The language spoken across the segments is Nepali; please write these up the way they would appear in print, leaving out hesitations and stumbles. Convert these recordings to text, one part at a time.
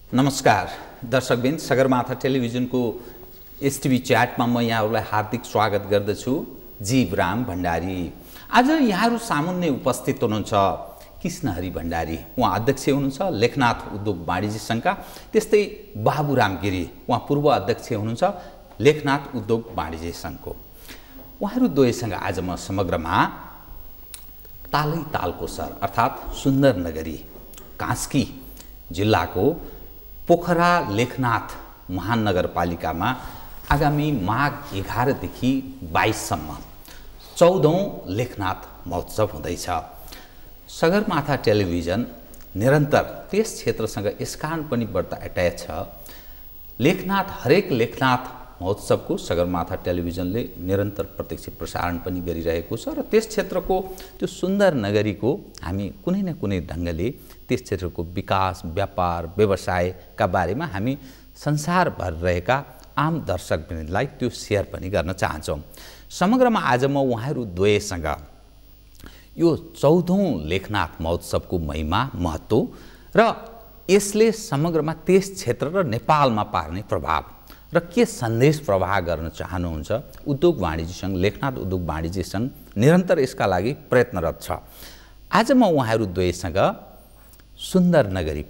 नमस्कार दर्शकबिन, सगरमाथा टेलिभिजनको STV च्याटमा म यहाँहरूलाई हार्दिक स्वागत गर्दछु। जीवराम भण्डारी। आज यहाँहरू सामुन्ने उपस्थित हुनुहुन्छ कृष्ण भण्डारी, उहाँ अध्यक्ष हुनुहुन्छ लेखनाथ उद्योग वाणिज्य सङ्घका। त्यस्तै बाबुराम गिरी, उहाँ पूर्व अध्यक्ष हुनुहुन्छ लेखनाथ उद्योग वाणिज्य सङ्घको। उहाँहरू दुवैसँग आज म समग्रमा तालै तालको सर अर्थात् सुन्दर नगरी कास्की जिल्लाको पोखरा लेखनाथ महानगरपालिकामा आगामी माघ 11 देखि 22 सम्म 14औं लेखनाथ महोत्सव हुँदैछ। सगरमाथा टेलिभिजन निरन्तर त्यस क्षेत्रसँग यस कारण पनि बढ्ता एट्याच छ। हरेक लेखनाथ महोत्सवको सगरमाथा टेलिभिजनले निरन्तर प्रत्यक्ष प्रसारण पनि गरिरहेको छ र त्यस क्षेत्रको त्यो सुन्दर नगरीको हामी कुनै न कुनै ढङ्गले त्यस क्षेत्रको विकास, व्यापार, व्यवसायका बारेमा हामी संसारभर रहेका आम दर्शकवृन्दलाई त्यो सेयर पनि गर्न चाहन्छौँ। समग्रमा आज म उहाँहरू दुवैसँग यो 14औं लेखनाथ महोत्सवको महिमा, महत्त्व र यसले समग्रमा त्यस क्षेत्र र नेपालमा पार्ने प्रभाव र के सन्देश प्रवाह गर्न चाहनुहुन्छ। उद्योग वाणिज्य सङ्घ, लेखनाथ उद्योग वाणिज्य सङ्घ निरन्तर यसका लागि प्रयत्नरत छ। आज म उहाँहरू दुवैसँग सुन्दर नगरी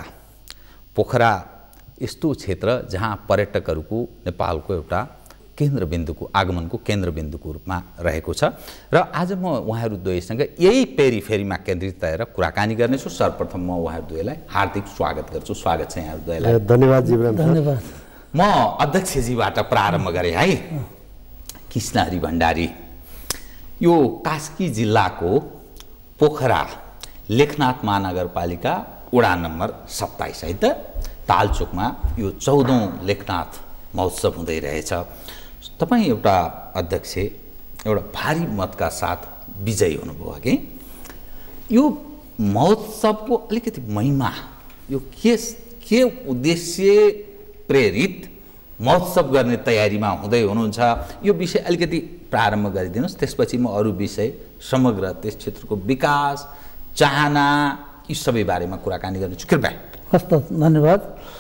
पोखरा यस्तो क्षेत्र जहाँ पर्यटकहरूको नेपालको एउटा केन्द्रबिन्दुको आगमनको केन्द्रबिन्दुको रूपमा रहेको छ र आज म उहाँहरू दुवैसँग यही पेरिफेरीमा केन्द्रित रहेर कुराकानी गर्नेछु। सर्वप्रथम म उहाँहरू दुवैलाई हार्दिक स्वागत गर्छु। स्वागत छ यहाँहरू दुवैलाई। धन्यवाद जीवराम। धन्यवाद। म अध्यक्षजीबाट प्रारम्भ गरेँ है। कृष्ण भण्डारी, यो कास्की जिल्लाको पोखरा लेखनाथ महानगरपालिका वडा नम्बर 27 है त तालचोकमा यो 14औं लेखनाथ महोत्सव हुँदै रहेछ। तपाईँ एउटा अध्यक्ष, एउटा भारी मतका साथ विजयी हुनुभयो कि यो महोत्सवको अलिकति महिमा, यो के उद्देश्य प्रेरित महोत्सव गर्ने तयारीमा हुँदै हुनुहुन्छ, यो विषय अलिकति प्रारम्भ गरिदिनुहोस्। त्यसपछि म अरू विषय समग्र त्यस क्षेत्रको विकास, चाहना यी सबै बारेमा कुराकानी गर्नेछु। कृपया। हस् त, धन्यवाद।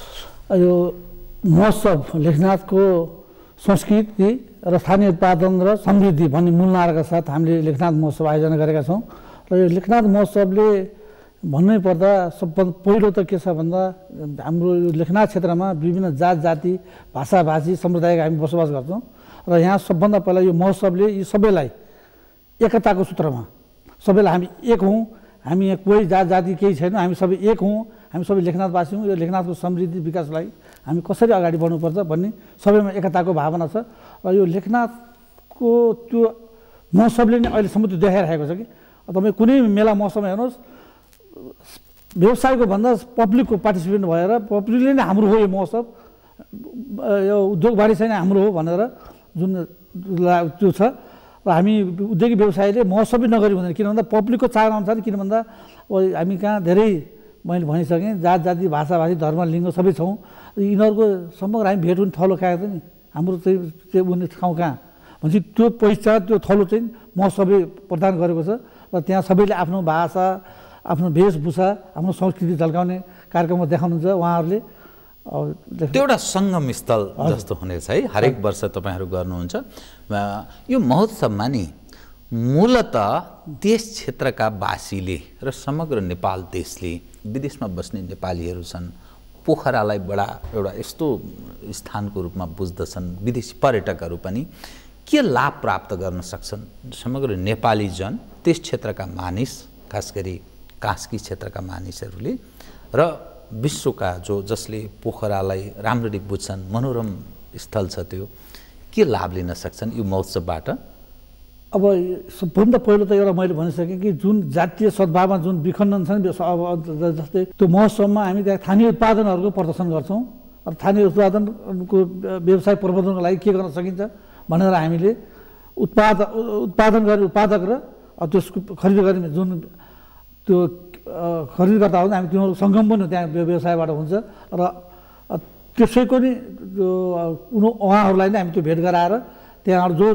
यो महोत्सव लेखनाथको संस्कृति र स्थानीय उत्पादन र समृद्धि भन्ने मूल नाराका साथ हामीले लेखनाथ महोत्सव आयोजना गरेका छौँ र यो लेखनाथ महोत्सवले भन्नै पर्दा सबभन्दा पहिलो त के छ भन्दा हाम्रो यो लेखनाथ क्षेत्रमा विभिन्न जात जाति, भाषाभाषी समुदायका हामी बसोबास गर्छौँ र यहाँ सबभन्दा पहिला यो महोत्सवले यी सबैलाई एकताको सूत्रमा सबैलाई हामी एक हौँ, हामी यहाँ कोही जात जाति केही छैन, हामी सबै एक हौँ, हामी सबै लेखनाथवासी हौँ। यो लेखनाथको समृद्धि विकासलाई हामी कसरी अगाडि बढ्नुपर्छ भन्ने सबैमा एकताको भावना छ र यो लेखनाथको त्यो महोत्सवले नै अहिलेसम्म त्यो देखाइरहेको छ कि तपाईँ कुनै मेला महोत्सवमा हेर्नुहोस्, व्यवसायको भन्दा पब्लिकको पार्टिसिपेन्ट भएर पब्लिकले नै हाम्रो हो यो महोत्सव, यो उद्योग वाणिज्य नै हाम्रो हो भनेर जुन त्यो छ र हामी उद्योगिक व्यवसायले महोत्सवै नगरी हुँदैन। किन भन्दा पब्लिकको चाहनाअनुसार, किन भन्दा हामी कहाँ धेरै मैले भनिसकेँ जात जाति, भाषाभाषी, धर्म, लिङ्ग सबै छौँ। यिनीहरूको समग्र हामी भेट हुने थलो कहाँ त नि हाम्रो चाहिँ उनी ठाउँ कहाँ भनेपछि त्यो पहिचान, त्यो थलो चाहिँ महोत्सवले प्रदान गरेको छ र त्यहाँ सबैले आफ्नो भाषा, आफ्नो वेशभूषा, आफ्नो संस्कृति झल्काउने कार्यक्रममा देखाउनुहुन्छ उहाँहरूले। त्यो एउटा सङ्गम स्थल जस्तो हुनेछ है, हरेक वर्ष तपाईँहरू गर्नुहुन्छ। यो महोत्सवमा नि मूलत त्यस क्षेत्रका वासीले र समग्र नेपाल देशले, विदेशमा बस्ने नेपालीहरू छन्, पोखरालाई बडा एउटा यस्तो स्थानको रूपमा बुझ्दछन्। विदेशी पर्यटकहरू पनि के लाभ प्राप्त गर्न सक्छन्, समग्र नेपाली जन, त्यस क्षेत्रका मानिस, खास गरी कास्की क्षेत्रका मानिसहरूले र विश्वका जसले पोखरालाई राम्ररी बुझ्छन्, मनोरम स्थल छ, त्यो के लाभ लिन सक्छन् यो महोत्सवबाट? अब सबभन्दा पहिलो त एउटा मैले भनिसकेँ कि जुन जातीय सद्भावना जुन विखण्डन छ नि, जस्तै त्यो महोत्सवमा हामी त्यहाँ स्थानीय उत्पादनहरूको प्रदर्शन गर्छौँ र स्थानीय उत्पादनको व्यवसाय प्रवर्धनको लागि के गर्न सकिन्छ भनेर हामीले उत्पादन गर्ने उत्पादक र त्यसको खरिद गर्ने जुन त्यो खरिदकर्ता हुन्छ, हामी तिनीहरू सङ्गम पनि त्यहाँ व्यवसायबाट हुन्छ र त्यसैको नि उहाँहरूलाई नै हामी त्यो भेट गराएर त्यहाँ जो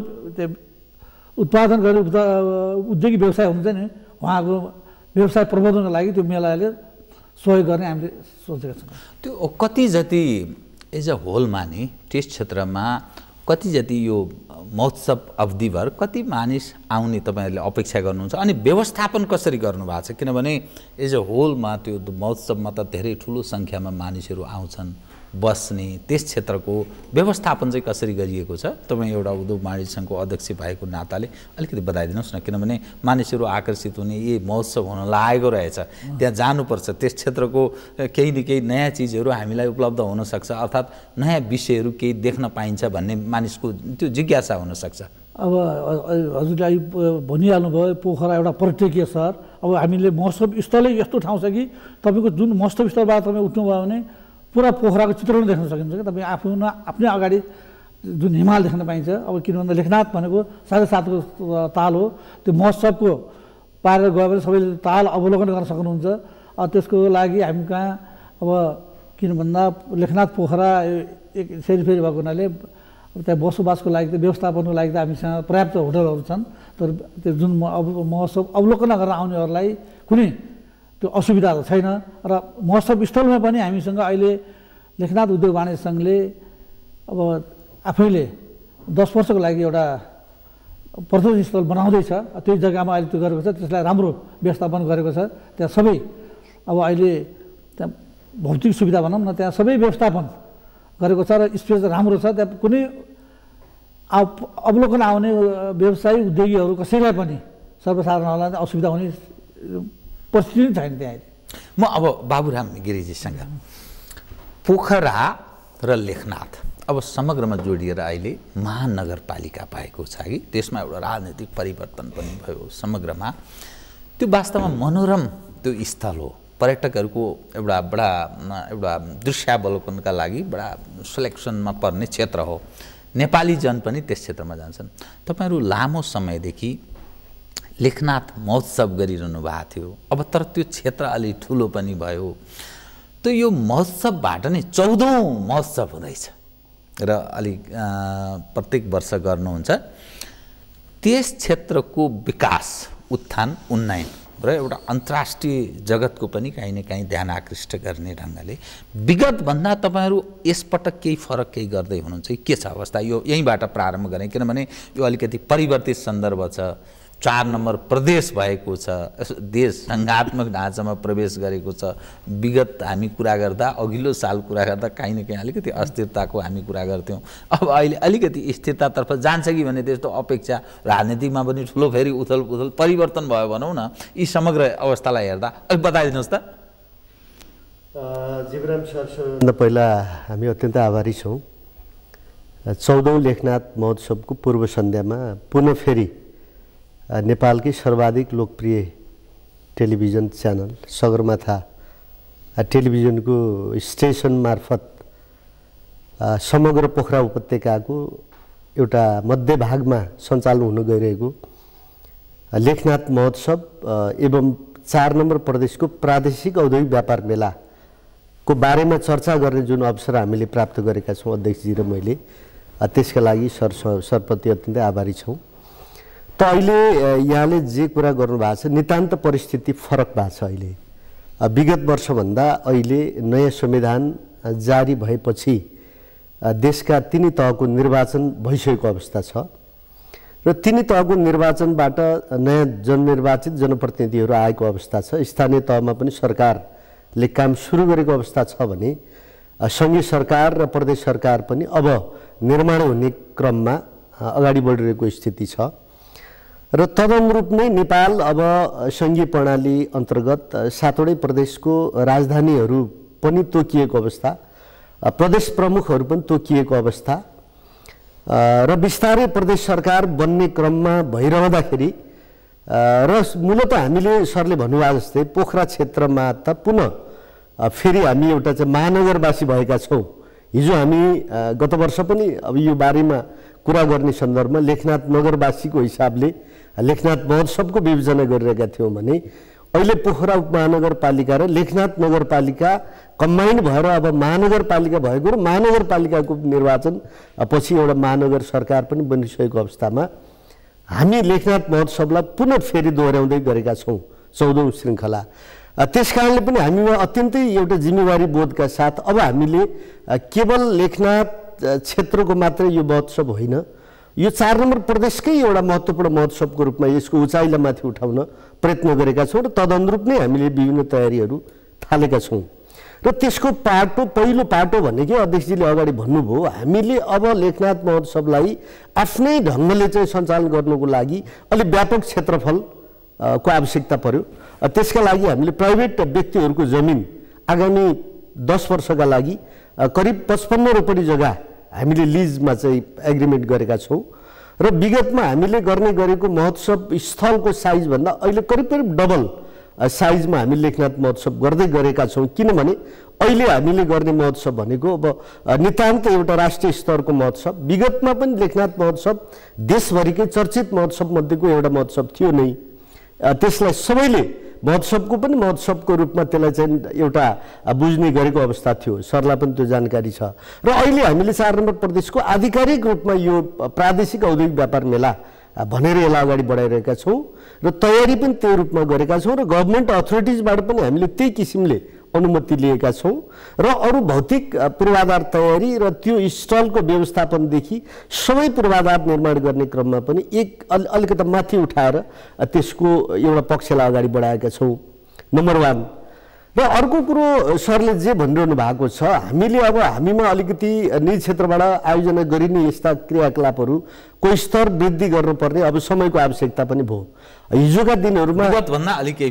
उत्पादन गरी उद्योगिक व्यवसाय हुन्छ नि, उहाँको व्यवसाय प्रबन्धनको लागि त्यो मेलाले सहयोग गर्ने हामीले सोचेका छौँ। त्यो कति जति एज अ होलमा नि त्यस क्षेत्रमा कति जति यो महोत्सव अवधिभर कति मानिस आउने तपाईँहरूले अपेक्षा गर्नुहुन्छ अनि व्यवस्थापन कसरी गर्नुभएको छ? किनभने एज अ होलमा त्यो महोत्सवमा त धेरै ठुलो सङ्ख्यामा मानिसहरू आउँछन्, बस्ने त्यस क्षेत्रको व्यवस्थापन चाहिँ कसरी गरिएको छ? तपाईँ एउटा उद्योग वाणिज्य सङ्घको अध्यक्ष भएको नाताले अलिकति बताइदिनुहोस् न, किनभने मानिसहरू आकर्षित हुने यही महोत्सव हुन लागेको रहेछ, त्यहाँ जानुपर्छ, त्यस क्षेत्रको केही न केही नयाँ चिजहरू हामीलाई उपलब्ध हुनसक्छ, अर्थात् नयाँ विषयहरू केही देख्न पाइन्छ भन्ने मानिसको त्यो जिज्ञासा हुनसक्छ। अब हजुरले अहिले भनिहाल्नु भयो पोखरा एउटा पर्यटकीय सहर। अब हामीले महोत्सव स्थलै यस्तो ठाउँ छ कि तपाईँको जुन महोत्सव स्थलबाट तपाईँ उठ्नुभयो भने पुरा पोखराको चित्रण देख्न सकिन्छ कि तपाईँ आफ्नै अगाडि जुन हिमाल देख्न पाइन्छ। अब किन भन्दा लेखनाथ भनेको 7.5 ताल हो, त्यो महोत्सवको पारेर गयो भने सबैले ताल अवलोकन गर्न सक्नुहुन्छ। त्यसको लागि हामी कहाँ अब किन भन्दा लेखनाथ पोखरा एक सेरीफेरी भएको हुनाले त्यहाँ बसोबासको लागि त व्यवस्थापनको लागि त हामीसँग पर्याप्त होटलहरू छन्, तर त्यो जुन महोत्सव अवलोकन गरेर आउनेहरूलाई कुनै त्यो असुविधा त छैन। र महोत्सव स्थलमा पनि हामीसँग अहिले लेखनाथ उद्योग वाणिज्य सङ्घले अब आफैले 10 वर्षको लागि एउटा पर्यटन स्थल बनाउँदैछ। त्यो जग्गामा अहिले त्यो गरेको छ, त्यसलाई राम्रो व्यवस्थापन गरेको छ। त्यहाँ सबै अब अहिले त्यहाँ भौतिक सुविधा भनौँ न, त्यहाँ सबै व्यवस्थापन गरेको छ र स्पेस राम्रो छ। त्यहाँ कुनै अवलोकन आउने व्यवसायी उद्योगीहरू कसैलाई पनि सर्वसाधारणहरूलाई असुविधा हुने परिस्थिति छैन त्यहाँ। म अब बाबुराम गिरिजीसँग पोखरा र लेखनाथ अब समग्रमा जोडिएर अहिले महानगरपालिका पाएको छ कि त्यसमा एउटा राजनीतिक परिवर्तन पनि भयो समग्रमा। त्यो वास्तवमा मनोरम त्यो स्थल हो, पर्यटकहरूको एउटा दृश्यावलोकनका लागि बडा सिलेक्सनमा पर्ने क्षेत्र हो। नेपाली जन पनि त्यस क्षेत्रमा जान्छन्। तपाईँहरू लामो समयदेखि लेखनाथ महोत्सव गरिरहनु भएको थियो, अब तर त्यो क्षेत्र अलि ठुलो पनि भयो। त्यो यो महोत्सवबाट नै 14औं महोत्सव हुँदैछ र अलिक प्रत्येक वर्ष गर्नुहुन्छ। त्यस क्षेत्रको विकास, उत्थान, उन्नयन र एउटा अन्तर्राष्ट्रिय जगतको पनि काहीँ न काहीँ ध्यान आकृष्ट गर्ने ढङ्गले विगतभन्दा तपाईँहरू यसपटक केही फरक केही गर्दै हुनुहुन्छ के छ अवस्था? यो यहीँबाट प्रारम्भ गरेँ, किनभने यो अलिकति परिवर्तित सन्दर्भ छ। 4 नम्बर प्रदेश भएको छ, देश सङ्घात्मक ढाँचामा प्रवेश गरेको छ। विगत हामी कुरा गर्दा, अघिल्लो साल कुरा गर्दा काहीँ न काहीँ अलिकति अस्थिरताको हामी कुरा गर्थ्यौँ। अब अहिले अलिकति स्थिरतातर्फ जान्छ कि भन्ने त्यस्तो अपेक्षा, राजनीतिमा पनि ठुलो फेरि उथल परिवर्तन भयो भनौँ न। यी समग्र अवस्थालाई हेर्दा अलिक बताइदिनुहोस् त। जीवराम सर, सबैभन्दा पहिला हामी अत्यन्त आभारी छौँ। 14औं लेखनाथ महोत्सवको पूर्व सन्ध्यामा पुनः फेरि नेपालकै सर्वाधिक लोकप्रिय टेलिभिजन च्यानल सगरमाथा टेलिभिजनको स्टेसन मार्फत समग्र पोखरा उपत्यकाको एउटा मध्यभागमा सञ्चालन हुन गइरहेको लेखनाथ महोत्सव एवं 4 नम्बर प्रदेशको प्रादेशिक औद्योगिक व्यापार मेलाको बारेमा चर्चा गर्ने जुन अवसर हामीले प्राप्त गरेका छौँ अध्यक्षजी र मैले, त्यसका लागि सरप्रति अत्यन्तै आभारी छौँ। त अहिले यहाँले जे कुरा गर्नुभएको छ नितान्त परिस्थिति फरक भएको छ। अहिले विगत वर्षभन्दा अहिले नयाँ संविधान जारी भएपछि देशका 3 तहको निर्वाचन भइसकेको अवस्था छ र 3 तहको निर्वाचनबाट नयाँ जननिर्वाचित जनप्रतिनिधिहरू आएको अवस्था छ। स्थानीय तहमा पनि सरकारले काम सुरु गरेको अवस्था छ भने सङ्घीय सरकार र प्रदेश सरकार पनि अब निर्माण हुने क्रममा अगाडि बढिरहेको स्थिति छ र तदनुरूप नै नेपाल अब सङ्घीय प्रणाली अन्तर्गत 7वटै प्रदेशको राजधानीहरू पनि तोकिएको अवस्था, प्रदेश प्रमुखहरू पनि तोकिएको अवस्था र बिस्तारै प्रदेश सरकार बन्ने क्रममा भइरहँदाखेरि र मूलत हामीले सरले भन्नुभएको जस्तै पोखरा क्षेत्रमा त पुनः फेरि हामी एउटा चाहिँ महानगरवासी भएका छौँ। हिजो हामी गत वर्ष पनि अब यो बारेमा कुरा गर्ने सन्दर्भमा लेखनाथ नगरवासीको हिसाबले लेखनाथ महोत्सवको विवेचना गरिरहेका थियौँ भने अहिले पोखरा उपमहानगरपालिका र लेखनाथ नगरपालिका कम्बाइन भएर अब महानगरपालिका भएको र महानगरपालिकाको निर्वाचन पछि एउटा महानगर सरकार पनि बनिसकेको अवस्थामा हामी लेखनाथ महोत्सवलाई पुनः फेरि दोहोऱ्याउँदै गरेका छौँ 14औं श्रृङ्खला त्यसकारणले पनि हामीमा अत्यन्तै एउटा जिम्मेवारी बोधका साथ अब हामीले केवल लेखनाथ क्षेत्रको मात्रै यो महोत्सव होइन, यो 4 नम्बर प्रदेशकै एउटा महत्त्वपूर्ण महोत्सवको रूपमा यसको उचाइलाई माथि उठाउन प्रयत्न गरेका छौँ र तदनुरूप नै हामीले विभिन्न तयारीहरू थालेका छौँ। र त्यसको पहिलो पाटो भनेकै अध्यक्षजीले अगाडि भन्नुभयो, हामीले अब लेखनाथ महोत्सवलाई आफ्नै ढङ्गले चाहिँ सञ्चालन गर्नुको लागि अलि व्यापक क्षेत्रफल को आवश्यकता पर्यो। त्यसका लागि हामीले प्राइभेट व्यक्तिहरूको जमिन आगामी 10 वर्षका लागि करिब 55 रोपनी जग्गा हामीले लिजमा चाहिँ एग्रिमेन्ट गरेका छौँ र विगतमा हामीले गर्ने गरेको महोत्सव स्थलको साइजभन्दा अहिले करिब डबल साइजमा हामी लेखनाथ महोत्सव गर्दै गरेका छौँ। किनभने अहिले हामीले गर्ने महोत्सव भनेको अब नितान्त एउटा राष्ट्रिय स्तरको महोत्सव, विगतमा पनि लेखनाथ महोत्सव देशभरिकै चर्चित महोत्सव मध्येको एउटा महोत्सव थियो नै। त्यसलाई सबैले महोत्सवको पनि महोत्सवको रूपमा त्यसलाई चाहिँ एउटा बुझ्ने गरेको अवस्था थियो, सरलाई पनि त्यो जानकारी छ। र अहिले हामीले 4 नम्बर प्रदेशको आधिकारिक रूपमा यो प्रादेशिक औद्योगिक व्यापार मेला भनेर यसलाई अगाडि बढाइरहेका छौँ र तयारी पनि त्यही रूपमा गरेका छौँ र गभर्मेन्ट अथोरिटिजबाट पनि हामीले त्यही किसिमले अनुमति लिएका छौँ र अरू भौतिक पूर्वाधार तयारी र त्यो स्टलको व्यवस्थापनदेखि सबै पूर्वाधार निर्माण गर्ने क्रममा पनि अलिकता माथि उठाएर त्यसको एउटा पक्षलाई अगाडि बढाएका छौँ, नम्बर 1। र अर्को कुरो सरले जे भनिरहनु भएको छ, हामीले अब हामीमा अलिकति निजी क्षेत्रबाट आयोजना गरिने यस्ता क्रियाकलापहरूको स्तर वृद्धि गर्नुपर्ने अब समयको आवश्यकता पनि भयो। हिजोका दिनहरूमा केही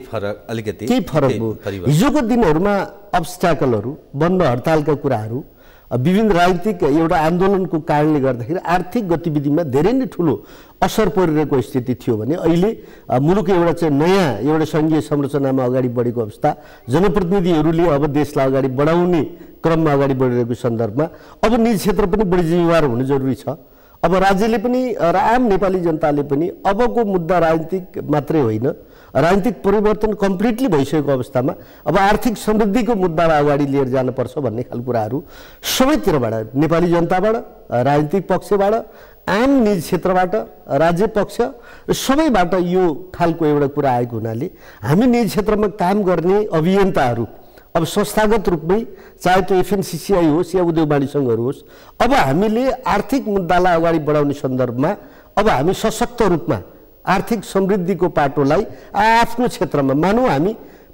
फरक भयो। हिजोको दिनहरूमा अब्स्ट्याकलहरू, बन्द हडतालका कुराहरू, विभिन्न राजनीतिक एउटा आन्दोलनको कारणले गर्दाखेरि आर्थिक गतिविधिमा धेरै नै ठुलो असर परिरहेको स्थिति थियो भने अहिले मुलुक एउटा चाहिँ नयाँ एउटा सङ्घीय संरचनामा अगाडि बढेको अवस्था, जनप्रतिनिधिहरूले अब देशलाई अगाडि बढाउने क्रममा अगाडि बढिरहेको सन्दर्भमा अब निजी क्षेत्र पनि बढी जिम्मेवार हुनु जरुरी छ। अब राज्यले पनि र आम नेपाली जनताले पनि अबको मुद्दा राजनीतिक मात्रै होइन, राजनीतिक परिवर्तन कम्प्लिटली भइसकेको अवस्थामा अब आर्थिक समृद्धिको मुद्दालाई अगाडि लिएर जानुपर्छ भन्ने खालको कुराहरू सबैतिरबाट, नेपाली जनताबाट, राजनीतिक पक्षबाट, आम निजी क्षेत्रबाट, राज्य पक्ष र सबैबाट यो खालको एउटा कुरा आएको हुनाले हामी निजी क्षेत्रमा काम गर्ने अभियन्ताहरू अब संस्थागत रूपमै चाहे त्यो एफएनसिसिआई होस् या उद्योग वाणिज्य सङ्घहरू होस्, अब हामीले आर्थिक मुद्दालाई अगाडि बढाउने सन्दर्भमा अब हामी सशक्त रूपमा आर्थिक समृद्धिको पाटोलाई आफ्नो क्षेत्रमा, मानौँ हामी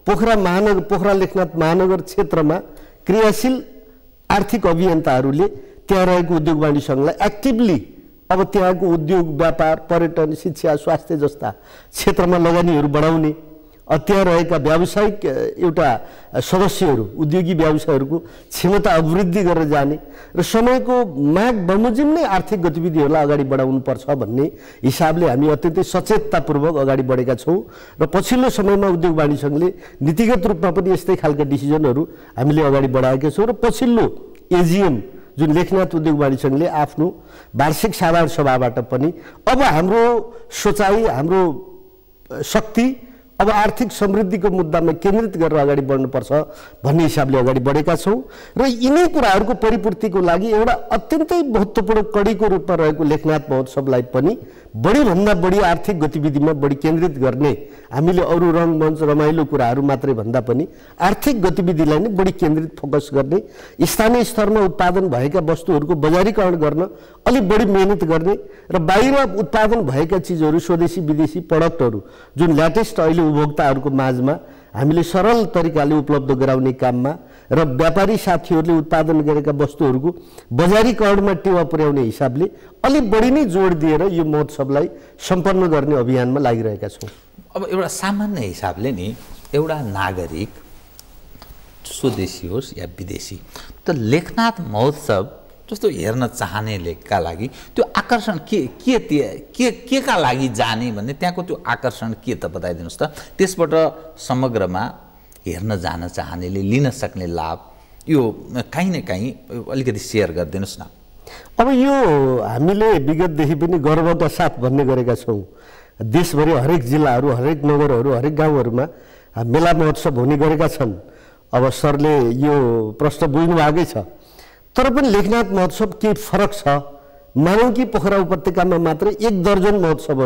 पोखरा लेखनाथ महानगर क्षेत्रमा क्रियाशील आर्थिक अभियन्ताहरूले त्यहाँ रहेको उद्योग वाणिज्य सङ्घलाई एक्टिभली अब त्यहाँको उद्योग, व्यापार, पर्यटन, शिक्षा, स्वास्थ्य जस्ता क्षेत्रमा लगानीहरू बढाउने, त्यहाँ रहेका व्यावसायिक एउटा सदस्यहरू, उद्योगी व्यवसायहरूको क्षमता अभिवृद्धि गरेर जाने र समयको माग बमोजिम नै आर्थिक गतिविधिहरूलाई अगाडि बढाउनुपर्छ भन्ने हिसाबले हामी अत्यन्तै सचेततापूर्वक अगाडि बढेका छौँ र पछिल्लो समयमा उद्योग वाणिज्य सङ्घले नीतिगत रूपमा पनि यस्तै खालका डिसिजनहरू हामीले अगाडि बढाएका छौँ र पछिल्लो एजिएम जुन लेखनाथ उद्योग वाणिज्य सङ्घले आफ्नो वार्षिक साधारण सभाबाट पनि अब हाम्रो सोचाइ, हाम्रो शक्ति अब आर्थिक समृद्धिको मुद्दामा केन्द्रित गरेर अगाडि बढ्नुपर्छ भन्ने हिसाबले अगाडि बढेका छौँ र यिनै कुराहरूको परिपूर्तिको लागि एउटा अत्यन्तै महत्त्वपूर्ण कडीको रूपमा रहेको लेखनाथ महोत्सवलाई पनि बढीभन्दा बढी आर्थिक गतिविधिमा बढी केन्द्रित गर्ने, हामीले अरू रङमञ्च रमाइलो कुराहरू मात्रै भन्दा पनि आर्थिक गतिविधिलाई नै बढी केन्द्रित फोकस गर्ने, स्थानीय स्तरमा उत्पादन भएका वस्तुहरूको बजारीकरण गर्न अलिक बढी मेहनत गर्ने र बाहिर उत्पादन भएका चिजहरू, स्वदेशी विदेशी प्रडक्टहरू जुन ल्याटेस्ट अहिले उपभोक्ताहरूको माझमा हामीले सरल तरिकाले उपलब्ध गराउने काममा र व्यापारी साथीहरूले उत्पादन गरेका वस्तुहरूको बजारीकरणमा टेवा पुर्याउने हिसाबले अलिक बढी नै जोड दिएर यो महोत्सवलाई सम्पन्न गर्ने अभियानमा लागिरहेका छौँ। अब एउटा सामान्य हिसाबले नि एउटा नागरिक स्वदेशी होस् या विदेशी त लेखनाथ महोत्सव जस्तो हेर्न चाहनेका लागि त्यो आकर्षण के का लागि जाने भन्ने त्यहाँको त्यो आकर्षण के त बताइदिनुहोस् त। त्यसबाट समग्रमा हेर्न जान चाहनेले लिन सक्ने लाभ यो काहीँ न काहीँ अलिकति सेयर गरिदिनुहोस् न। अब यो हामीले विगतदेखि पनि गर्वका साथ भन्ने गरेका छौँ, देशभरि हरेक जिल्लाहरू, हरेक नगरहरू, हरेक गाउँहरूमा मेला महोत्सव हुने गरेका छन्। अब सरले यो प्रश्न बुझ्नु भएकै छ, तर पनि लेखनाथ महोत्सव केही फरक छ। मानौँ कि पोखरा उपत्यकामा मात्रै 1 दर्जन महोत्सवहरू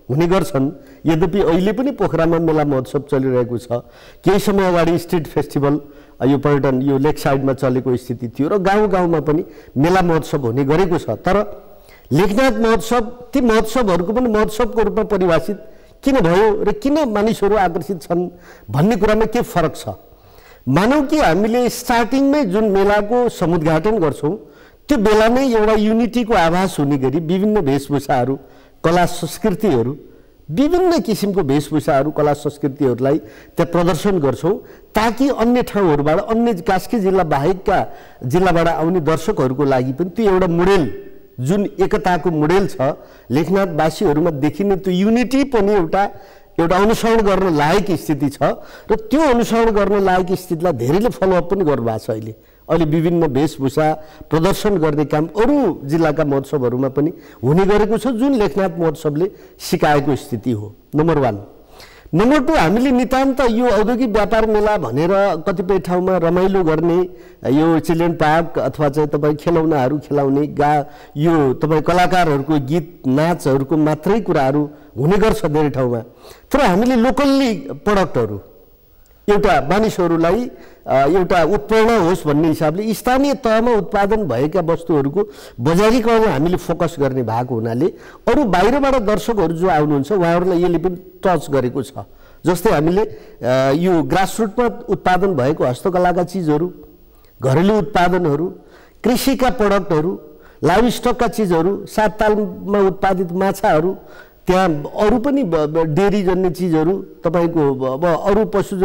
हुने गर्छन्। यद्यपि अहिले पनि पोखरामा मेला महोत्सव चलिरहेको छ। केही समय अगाडि स्ट्रिट फेस्टिभल यो पर्यटन यो लेक साइडमा चलेको स्थिति थियो र गाउँ गाउँमा पनि मेला महोत्सव हुने गरेको छ। तर लेखनाथ महोत्सव ती महोत्सवहरूको पनि महोत्सवको रूपमा परिभाषित किन भयो र किन मानिसहरू आकर्षित छन् भन्ने कुरामा के फरक छ। मानौ कि हामीले स्टार्टिङमै जुन मेलाको समुद्घाटन गर्छौँ त्यो बेला नै एउटा युनिटीको आभास हुने गरी विभिन्न वेशभूषाहरू कला संस्कृतिहरू विभिन्न किसिमको वेशभूषाहरू कला संस्कृतिहरूलाई त्यहाँ प्रदर्शन गर्छौँ ताकि अन्य ठाउँहरूबाट अन्य कास्की जिल्ला बाहेकका जिल्लाबाट आउने दर्शकहरूको लागि पनि त्यो एउटा मोडेल जुन एकताको मोडेल छ लेखनाथवासीहरूमा देखिने त्यो युनिटी पनि एउटा अनुसरण गर्न लायक स्थिति छ र त्यो अनुसरण गर्न लायक स्थितिलाई धेरैले फलोअप पनि गर्नुभएको छ। अहिले विभिन्न वेशभूषा प्रदर्शन गर्ने काम अरू जिल्लाका महोत्सवहरूमा पनि हुने गरेको छ जुन लेखनाथ महोत्सवले सिकाएको स्थिति हो। नम्बर 1। नम्बर 2, हामीले नितान्त यो औद्योगिक व्यापार मेला भनेर कतिपय ठाउँमा रमाइलो गर्ने यो चिल्ड्रेन पार्क अथवा चाहिँ तपाईँ खेलौनाहरू खेलाउने यो तपाईँ कलाकारहरूको गीत नाचहरूको मात्रै कुराहरू हुने गर्छ धेरै ठाउँमा। तर हामीले लोकल्ली प्रडक्टहरू एउटा मानिसहरूलाई एउटा उत्प्रेरणा होस् भन्ने हिसाबले स्थानीय तहमा उत्पादन भएका वस्तुहरूको बजारीकरणमा हामीले फोकस गर्ने भएको हुनाले अरू बाहिरबाट दर्शकहरू जो आउनुहुन्छ उहाँहरूलाई यसले पनि टच गरेको छ। जस्तै हामीले यो ग्रासरुटमा उत्पादन भएको हस्तकलाका चिजहरू, घरेलु उत्पादनहरू, कृषिका प्रडक्टहरू, लाइभ स्टकका चिजहरू, साततालमा उत्पादित माछाहरू, त्यहाँ अरू पनि डेरी जन्य चिजहरू तपाईँको अब अरू